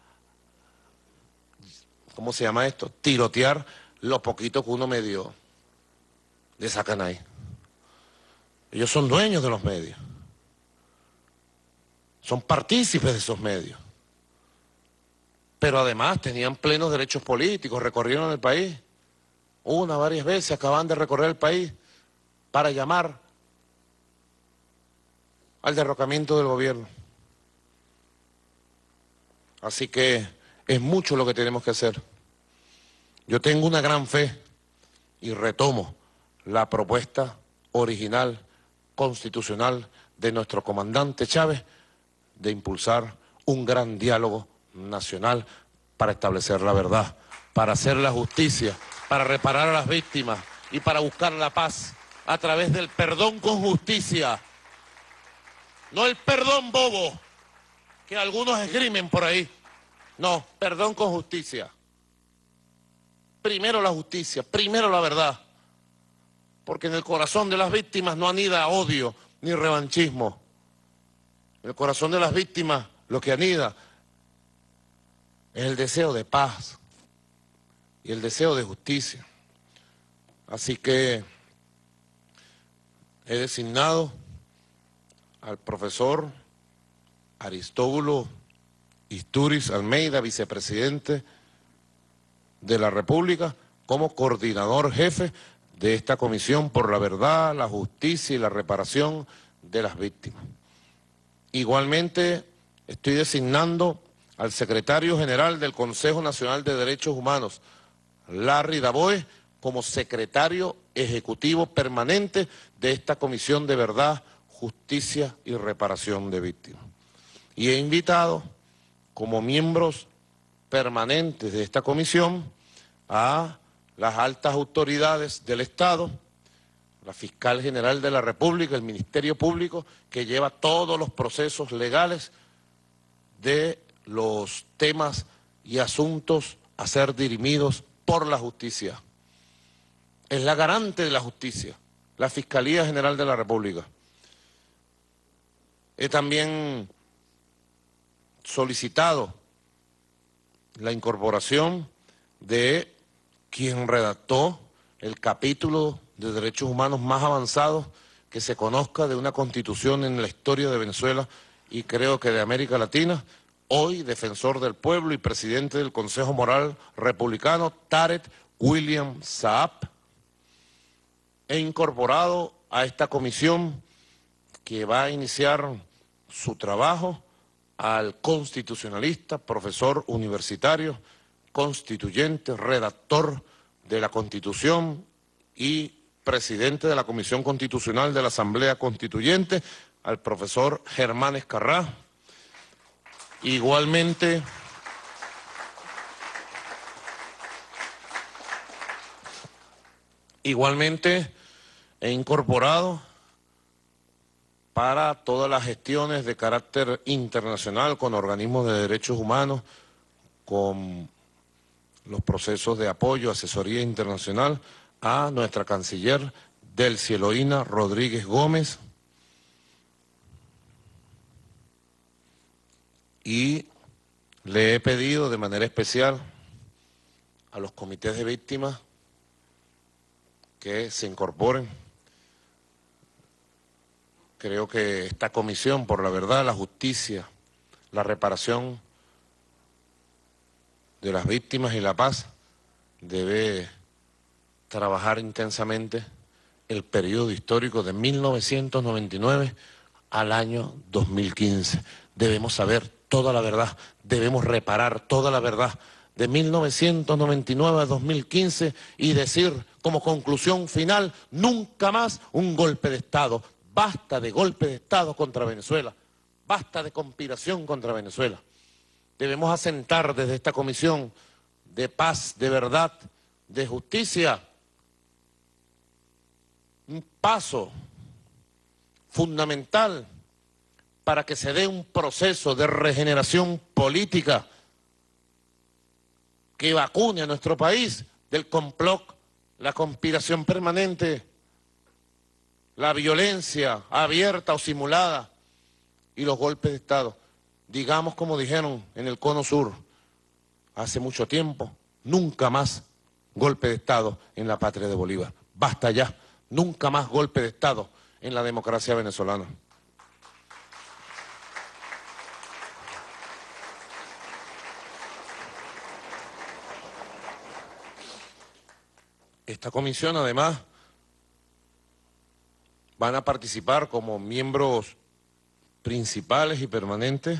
¿Cómo se llama esto? Tirotear lo poquito que uno me dio. Le sacan ahí. Ellos son dueños de los medios. Son partícipes de esos medios. Pero además tenían plenos derechos políticos, recorrieron el país. Varias veces acaban de recorrer el país para llamar al derrocamiento del gobierno. Así que es mucho lo que tenemos que hacer. Yo tengo una gran fe y retomo la propuesta original, constitucional de nuestro comandante Chávez de impulsar un gran diálogo nacional para establecer la verdad, para hacer la justicia, para reparar a las víctimas y para buscar la paz a través del perdón con justicia. No el perdón bobo que algunos esgrimen por ahí. No, perdón con justicia. Primero la justicia, primero la verdad. Porque en el corazón de las víctimas no anida odio ni revanchismo. En el corazón de las víctimas lo que anida es el deseo de paz y el deseo de justicia. Así que he designado al profesor Aristóbulo Istúriz Almeida, vicepresidente de la República, como coordinador jefe de esta Comisión por la Verdad, la Justicia y la Reparación de las Víctimas. Igualmente estoy designando al secretario general del Consejo Nacional de Derechos Humanos, Larry Daboe, como secretario ejecutivo permanente de esta Comisión de Verdad, Justicia y Reparación de Víctimas. Y he invitado como miembros permanentes de esta comisión a las altas autoridades del Estado, la Fiscal General de la República, el Ministerio Público, que lleva todos los procesos legales de los temas y asuntos a ser dirimidos por la justicia. Es la garante de la justicia, la Fiscalía General de la República. He también solicitado la incorporación de quien redactó el capítulo de derechos humanos más avanzado que se conozca de una constitución en la historia de Venezuela y creo que de América Latina, hoy defensor del pueblo y presidente del Consejo Moral Republicano, Tarek William Saab. He incorporado a esta comisión que va a iniciar su trabajo al constitucionalista, profesor universitario, constituyente, redactor de la Constitución y presidente de la Comisión Constitucional de la Asamblea Constituyente, al profesor Germán Escarrá. Igualmente, he incorporado para todas las gestiones de carácter internacional con organismos de derechos humanos, con los procesos de apoyo, asesoría internacional, a nuestra canciller Delcy Eloína Rodríguez Gómez. Y le he pedido de manera especial a los comités de víctimas que se incorporen. Creo que esta comisión por la verdad, la justicia, la reparación de las víctimas y la paz debe trabajar intensamente el periodo histórico de 1999 al año 2015. Debemos saber toda la verdad, debemos reparar toda la verdad de 1999 a 2015 y decir como conclusión final, nunca más un golpe de Estado. Basta de golpe de Estado contra Venezuela, basta de conspiración contra Venezuela. debemos asentar desde esta comisión de paz, de verdad, de justicia, un paso fundamental para que se dé un proceso de regeneración política que vacune a nuestro país del complot, la conspiración permanente, la violencia abierta o simulada y los golpes de Estado. Digamos como dijeron en el Cono Sur hace mucho tiempo, nunca más golpe de Estado en la patria de Bolívar. Basta ya, nunca más golpe de Estado en la democracia venezolana. Esta comisión, además, van a participar como miembros principales y permanentes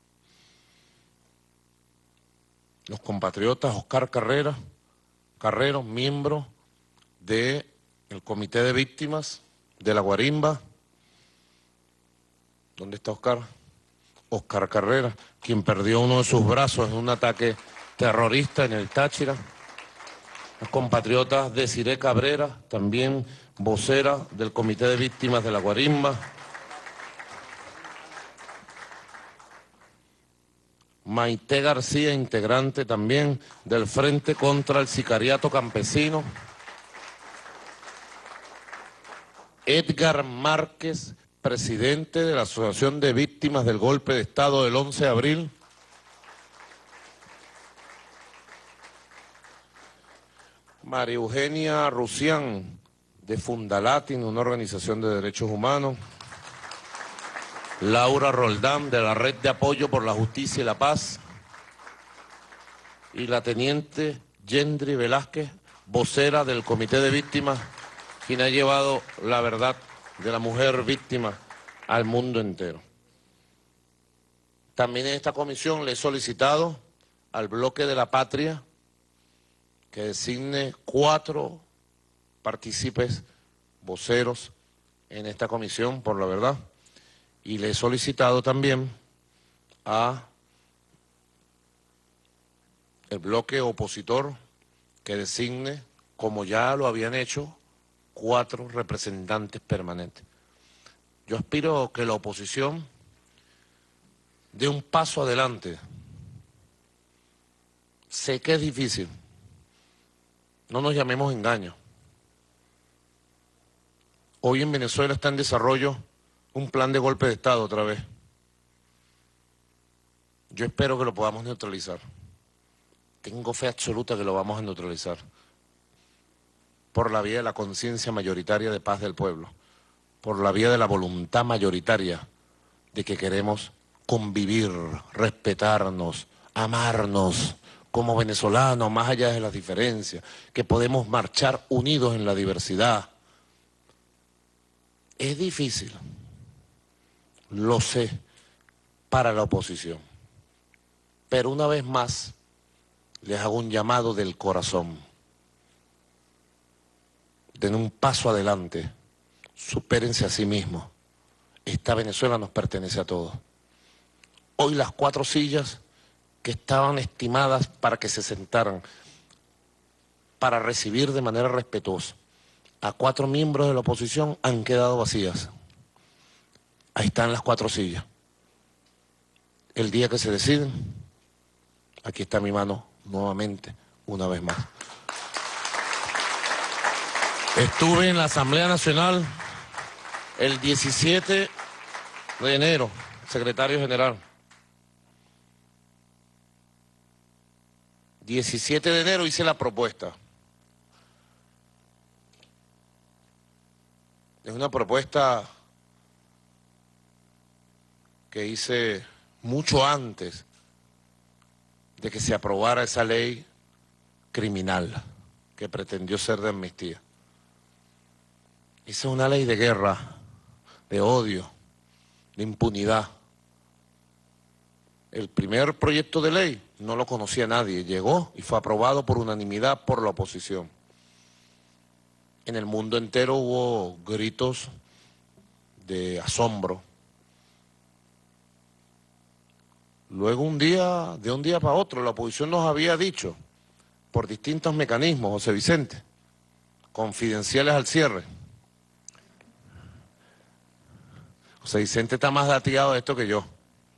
los compatriotas Oscar Carrero, miembro del Comité de Víctimas de la Guarimba. ¿Dónde está Oscar? Oscar Carrera, quien perdió uno de sus brazos en un ataque terrorista en el Táchira. Los compatriotas Desiré Cabrera, también vocera del Comité de Víctimas de la Guarimba. Maite García, integrante también del Frente contra el Sicariato Campesino. Edgar Márquez, presidente de la Asociación de Víctimas del Golpe de Estado del 11 de abril. María Eugenia Rusián, de Fundalatin, una organización de derechos humanos. Laura Roldán, de la Red de Apoyo por la Justicia y la Paz. Y la teniente Yendri Velázquez, vocera del Comité de Víctimas, quien ha llevado la verdad de la mujer víctima al mundo entero. También en esta comisión le he solicitado al Bloque de la Patria que designe 4 partícipes voceros en esta comisión por la verdad. Y le he solicitado también a el bloque opositor que designe, como ya lo habían hecho, 4 representantes permanentes. Yo aspiro que la oposición dé un paso adelante. Sé que es difícil. No nos llamemos engaño. Hoy en Venezuela está en desarrollo un plan de golpe de Estado otra vez. Yo espero que lo podamos neutralizar. Tengo fe absoluta que lo vamos a neutralizar. Por la vía de la conciencia mayoritaria de paz del pueblo. Por la vía de la voluntad mayoritaria de que queremos convivir, respetarnos, amarnos como venezolanos, más allá de las diferencias, que podemos marchar unidos en la diversidad. Es difícil. Lo sé, para la oposición. Pero una vez más, les hago un llamado del corazón. Den un paso adelante, supérense a sí mismos. Esta Venezuela nos pertenece a todos. Hoy las 4 sillas que estaban estimadas para que se sentaran, para recibir de manera respetuosa a 4 miembros de la oposición, han quedado vacías. Ahí están las 4 sillas. El día que se deciden, aquí está mi mano nuevamente, una vez más. Estuve en la Asamblea Nacional el 17 de enero, secretario general. 17 de enero hice la propuesta. Es una propuesta que hice mucho antes de que se aprobara esa ley criminal que pretendió ser de amnistía. Esa es una ley de guerra, de odio, de impunidad. El primer proyecto de ley no lo conocía nadie, llegó y fue aprobado por unanimidad por la oposición. En el mundo entero hubo gritos de asombro. Luego de un día para otro, la oposición nos había dicho, por distintos mecanismos, José Vicente, confidenciales al cierre. José Vicente está más dateado de esto que yo.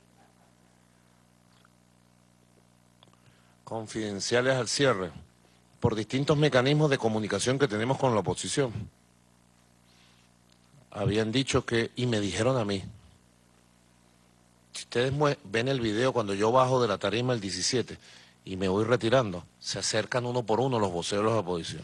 Confidenciales al cierre, por distintos mecanismos de comunicación que tenemos con la oposición. Habían dicho que, y me dijeron a mí, si ustedes ven el video cuando yo bajo de la tarima el 17 y me voy retirando, se acercan uno por uno los voceros de la oposición.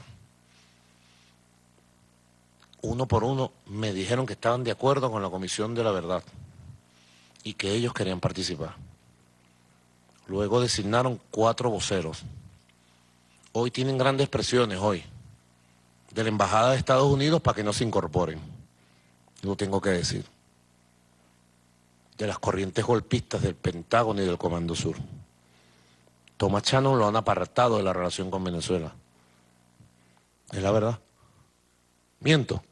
Uno por uno me dijeron que estaban de acuerdo con la Comisión de la Verdad y que ellos querían participar. Luego designaron 4 voceros. Hoy tienen grandes presiones, de la Embajada de Estados Unidos para que no se incorporen. Lo tengo que decir. De las corrientes golpistas del Pentágono y del Comando Sur. Tomás Chano lo han apartado de la relación con Venezuela. Es la verdad. Miento.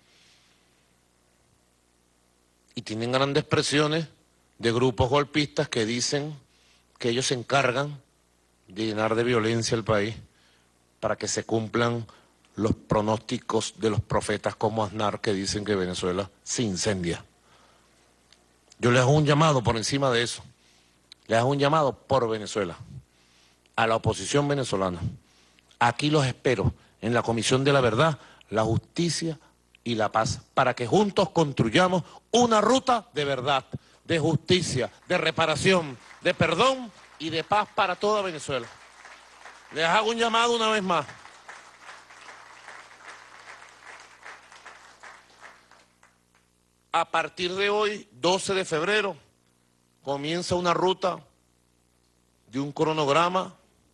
Y tienen grandes presiones de grupos golpistas que dicen que ellos se encargan de llenar de violencia el país para que se cumplan los pronósticos de los profetas como Aznar que dicen que Venezuela se incendia. Yo les hago un llamado por encima de eso. Les hago un llamado por Venezuela, a la oposición venezolana. Aquí los espero en la Comisión de la Verdad, la Justicia y la Paz, para que juntos construyamos una ruta de verdad, de justicia, de reparación, de perdón y de paz para toda Venezuela. Les hago un llamado una vez más. A partir de hoy, 12 de febrero, comienza una ruta de un cronograma.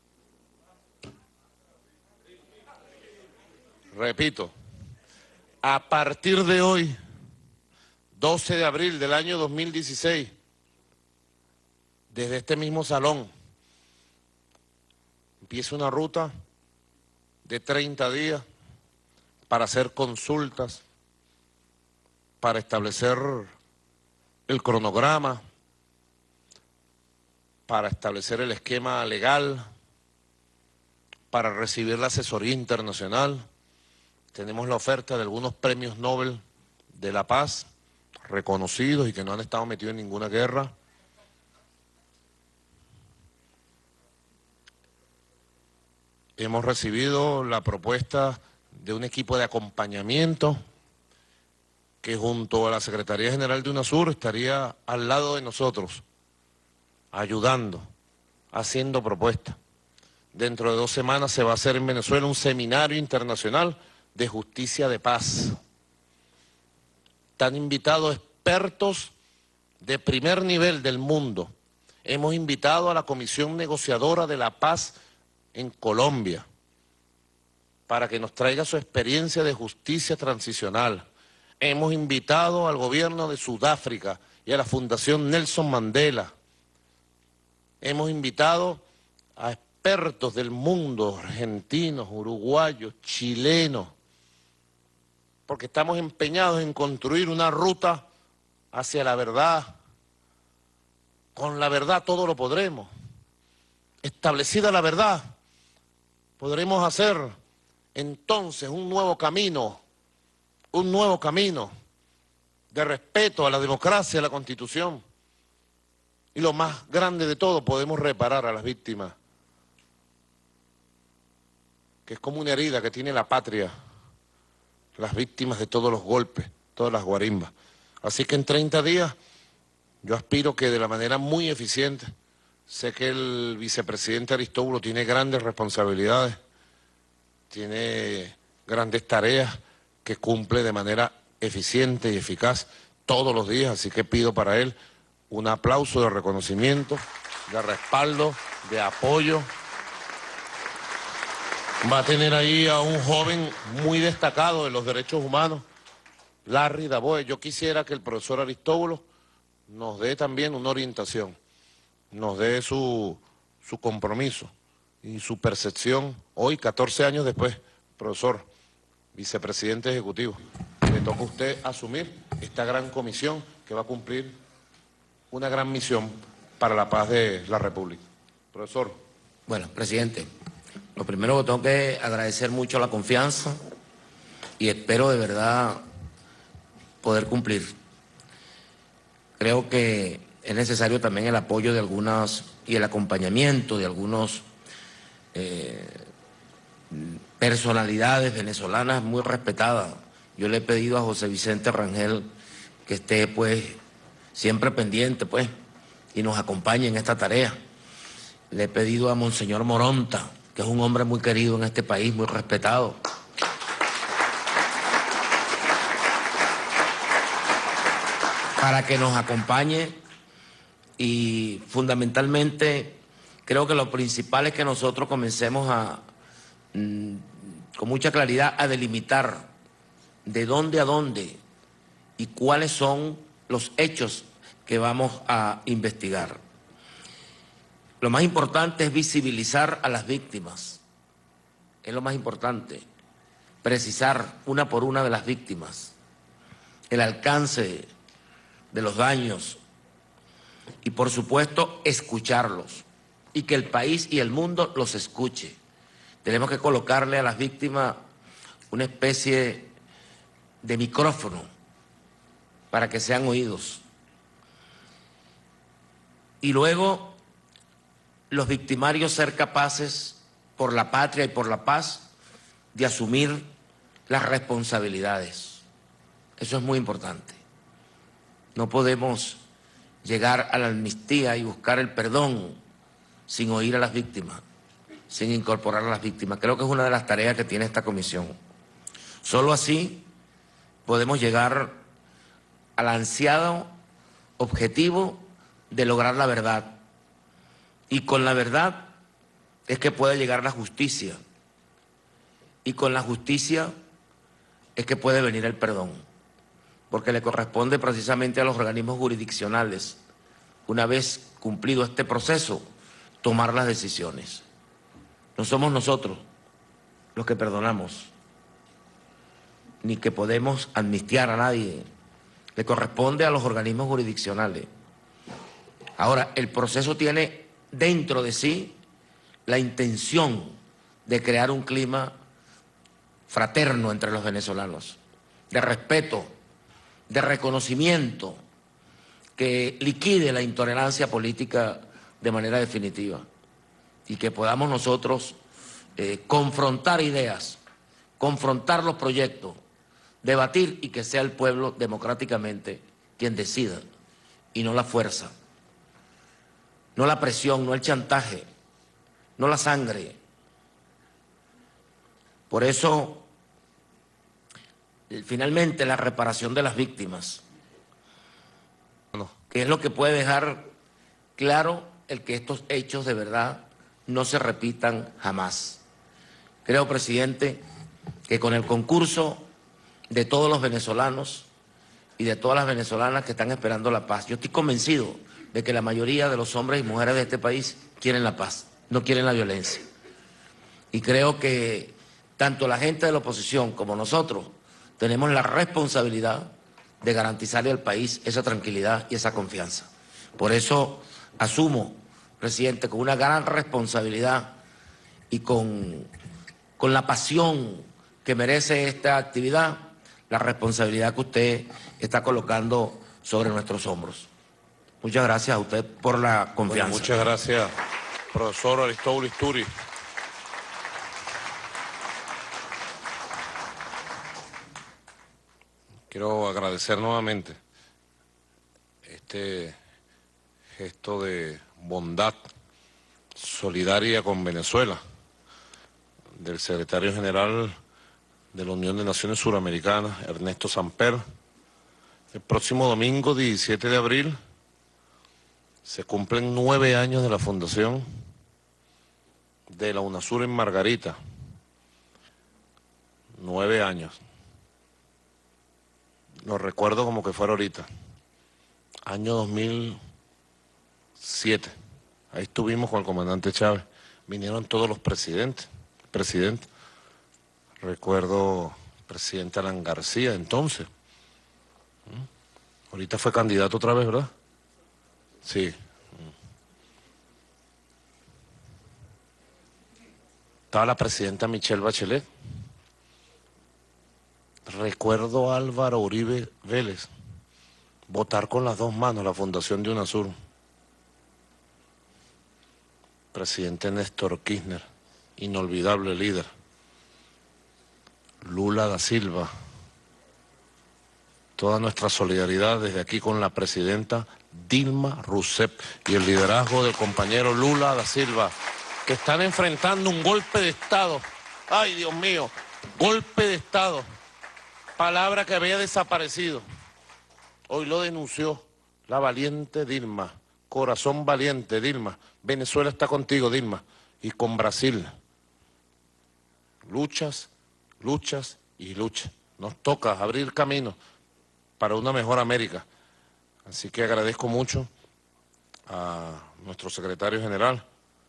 Repito, a partir de hoy, 12 de abril del año 2016, desde este mismo salón, empieza una ruta de 30 días para hacer consultas, para establecer el cronograma, para establecer el esquema legal, para recibir la asesoría internacional. Tenemos la oferta de algunos premios Nobel de la Paz, reconocidos y que no han estado metidos en ninguna guerra. Hemos recibido la propuesta de un equipo de acompañamiento que junto a la Secretaría General de UNASUR estaría al lado de nosotros, ayudando, haciendo propuestas. Dentro de 2 semanas se va a hacer en Venezuela un seminario internacional de justicia de paz. Están invitados expertos de primer nivel del mundo. Hemos invitado a la Comisión Negociadora de la Paz en Colombia para que nos traiga su experiencia de justicia transicional. Hemos invitado al gobierno de Sudáfrica y a la Fundación Nelson Mandela. Hemos invitado a expertos del mundo, argentinos, uruguayos, chilenos, porque estamos empeñados en construir una ruta hacia la verdad. Con la verdad todo lo podremos. Establecida la verdad, podremos hacer entonces un nuevo camino de respeto a la democracia, a la Constitución. Y lo más grande de todo, podemos reparar a las víctimas, que es como una herida que tiene la patria, las víctimas de todos los golpes, todas las guarimbas. Así que en 30 días yo aspiro que de la manera muy eficiente, sé que el vicepresidente Aristóbulo tiene grandes responsabilidades, tiene grandes tareas que cumple de manera eficiente y eficaz todos los días, así que pido para él un aplauso de reconocimiento, de respaldo, de apoyo. Va a tener ahí a un joven muy destacado de los derechos humanos, Larry Daboe. Yo quisiera que el profesor Aristóbulo nos dé también una orientación, nos dé su compromiso y su percepción. Hoy, 14 años después, profesor, vicepresidente ejecutivo, le toca a usted asumir esta gran comisión que va a cumplir una gran misión para la paz de la República. Profesor. Bueno, presidente, lo primero que tengo que agradecer mucho la confianza y espero de verdad poder cumplir. Creo que es necesario también el apoyo de algunas y el acompañamiento de algunos personalidades venezolanas muy respetadas. Yo le he pedido a José Vicente Rangel que esté pues siempre pendiente pues y nos acompañe en esta tarea. Le he pedido a Monseñor Moronta, que es un hombre muy querido en este país, muy respetado. Para que nos acompañe y fundamentalmente creo que lo principal es que nosotros comencemos con mucha claridad a delimitar de dónde a dónde y cuáles son los hechos que vamos a investigar. Lo más importante es visibilizar a las víctimas, es lo más importante, precisar una por una de las víctimas, el alcance de los daños y por supuesto escucharlos y que el país y el mundo los escuche. Tenemos que colocarle a las víctimas una especie de micrófono para que sean oídos. Y luego los victimarios ser capaces, por la patria y por la paz, de asumir las responsabilidades. Eso es muy importante. No podemos llegar a la amnistía y buscar el perdón sin oír a las víctimas, sin incorporar a las víctimas. Creo que es una de las tareas que tiene esta comisión. Solo así podemos llegar al ansiado objetivo de lograr la verdad. Y con la verdad es que puede llegar la justicia. Y con la justicia es que puede venir el perdón. Porque le corresponde precisamente a los organismos jurisdiccionales, una vez cumplido este proceso, tomar las decisiones. No somos nosotros los que perdonamos, ni que podemos amnistiar a nadie. Le corresponde a los organismos jurisdiccionales. Ahora, el proceso tiene dentro de sí la intención de crear un clima fraterno entre los venezolanos, de respeto, de reconocimiento, que liquide la intolerancia política de manera definitiva y que podamos nosotros confrontar ideas, confrontar los proyectos, debatir y que sea el pueblo democráticamente quien decida y no la fuerza. No la presión, no el chantaje, no la sangre. Por eso, finalmente, la reparación de las víctimas, que es lo que puede dejar claro el que estos hechos de verdad no se repitan jamás. Creo, presidente, que con el concurso de todos los venezolanos y de todas las venezolanas que están esperando la paz, yo estoy convencido de que la mayoría de los hombres y mujeres de este país quieren la paz, no quieren la violencia. Y creo que tanto la gente de la oposición como nosotros tenemos la responsabilidad de garantizarle al país esa tranquilidad y esa confianza. Por eso asumo, presidente, con una gran responsabilidad y con la pasión que merece esta actividad, la responsabilidad que usted está colocando sobre nuestros hombros. Muchas gracias a usted por la confianza. Bueno, muchas gracias, profesor Aristóbulo Isturi. Quiero agradecer nuevamente este gesto de bondad solidaria con Venezuela del secretario general de la Unión de Naciones Suramericanas, Ernesto Samper. El próximo domingo, 17 de abril, se cumplen 9 años de la fundación de la UNASUR en Margarita. 9 años. Lo recuerdo como que fuera ahorita. Año 2007. Ahí estuvimos con el comandante Chávez. Vinieron todos los presidentes. Recuerdo el presidente Alan García entonces. Ahorita fue candidato otra vez, ¿verdad? Sí. estaba la presidenta Michelle Bachelet. Recuerdo a Álvaro Uribe Vélez votar con las dos manos la fundación de UNASUR. Presidente Néstor Kirchner, inolvidable líder. Lula da Silva. Toda nuestra solidaridad desde aquí con la presidenta Dilma Rousseff y el liderazgo del compañero Lula da Silva, que están enfrentando un golpe de Estado. ¡Ay, Dios mío! Golpe de Estado. Palabra que había desaparecido. Hoy lo denunció la valiente Dilma. Corazón valiente, Dilma. Venezuela está contigo, Dilma. Y con Brasil. Luchas, luchas y luchas. Nos toca abrir camino para una mejor América. Así que agradezco mucho a nuestro secretario general.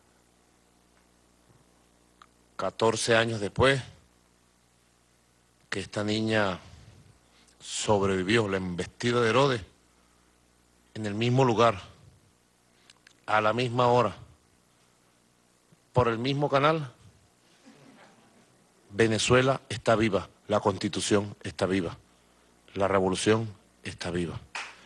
14 años después que esta niña sobrevivió la embestida de Herodes en el mismo lugar, a la misma hora, por el mismo canal. Venezuela está viva, la Constitución está viva, la revolución está viva.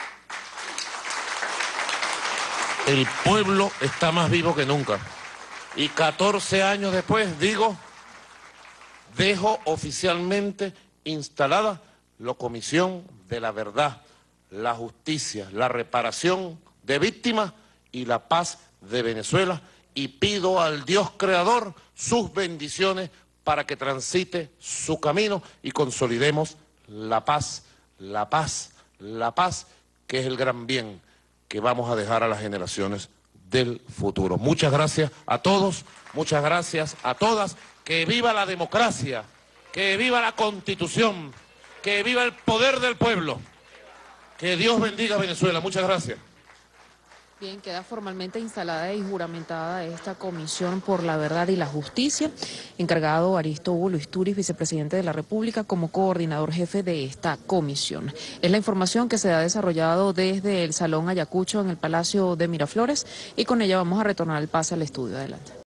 El pueblo está más vivo que nunca. Y 14 años después, digo, dejo oficialmente instalada la Comisión de la Verdad, la Justicia, la Reparación de Víctimas y la Paz de Venezuela, y pido al Dios Creador sus bendiciones para que transite su camino y consolidemos la paz, la paz, la paz, que es el gran bien que vamos a dejar a las generaciones del futuro. Muchas gracias a todos, muchas gracias a todas. Que viva la democracia, que viva la Constitución, que viva el poder del pueblo. Que Dios bendiga a Venezuela. Muchas gracias. Bien, queda formalmente instalada y juramentada esta Comisión por la Verdad y la Justicia, encargado Aristóbulo Istúriz, vicepresidente de la República, como coordinador jefe de esta comisión. Es la información que se ha desarrollado desde el Salón Ayacucho en el Palacio de Miraflores, y con ella vamos a retornar el pase al estudio. Adelante.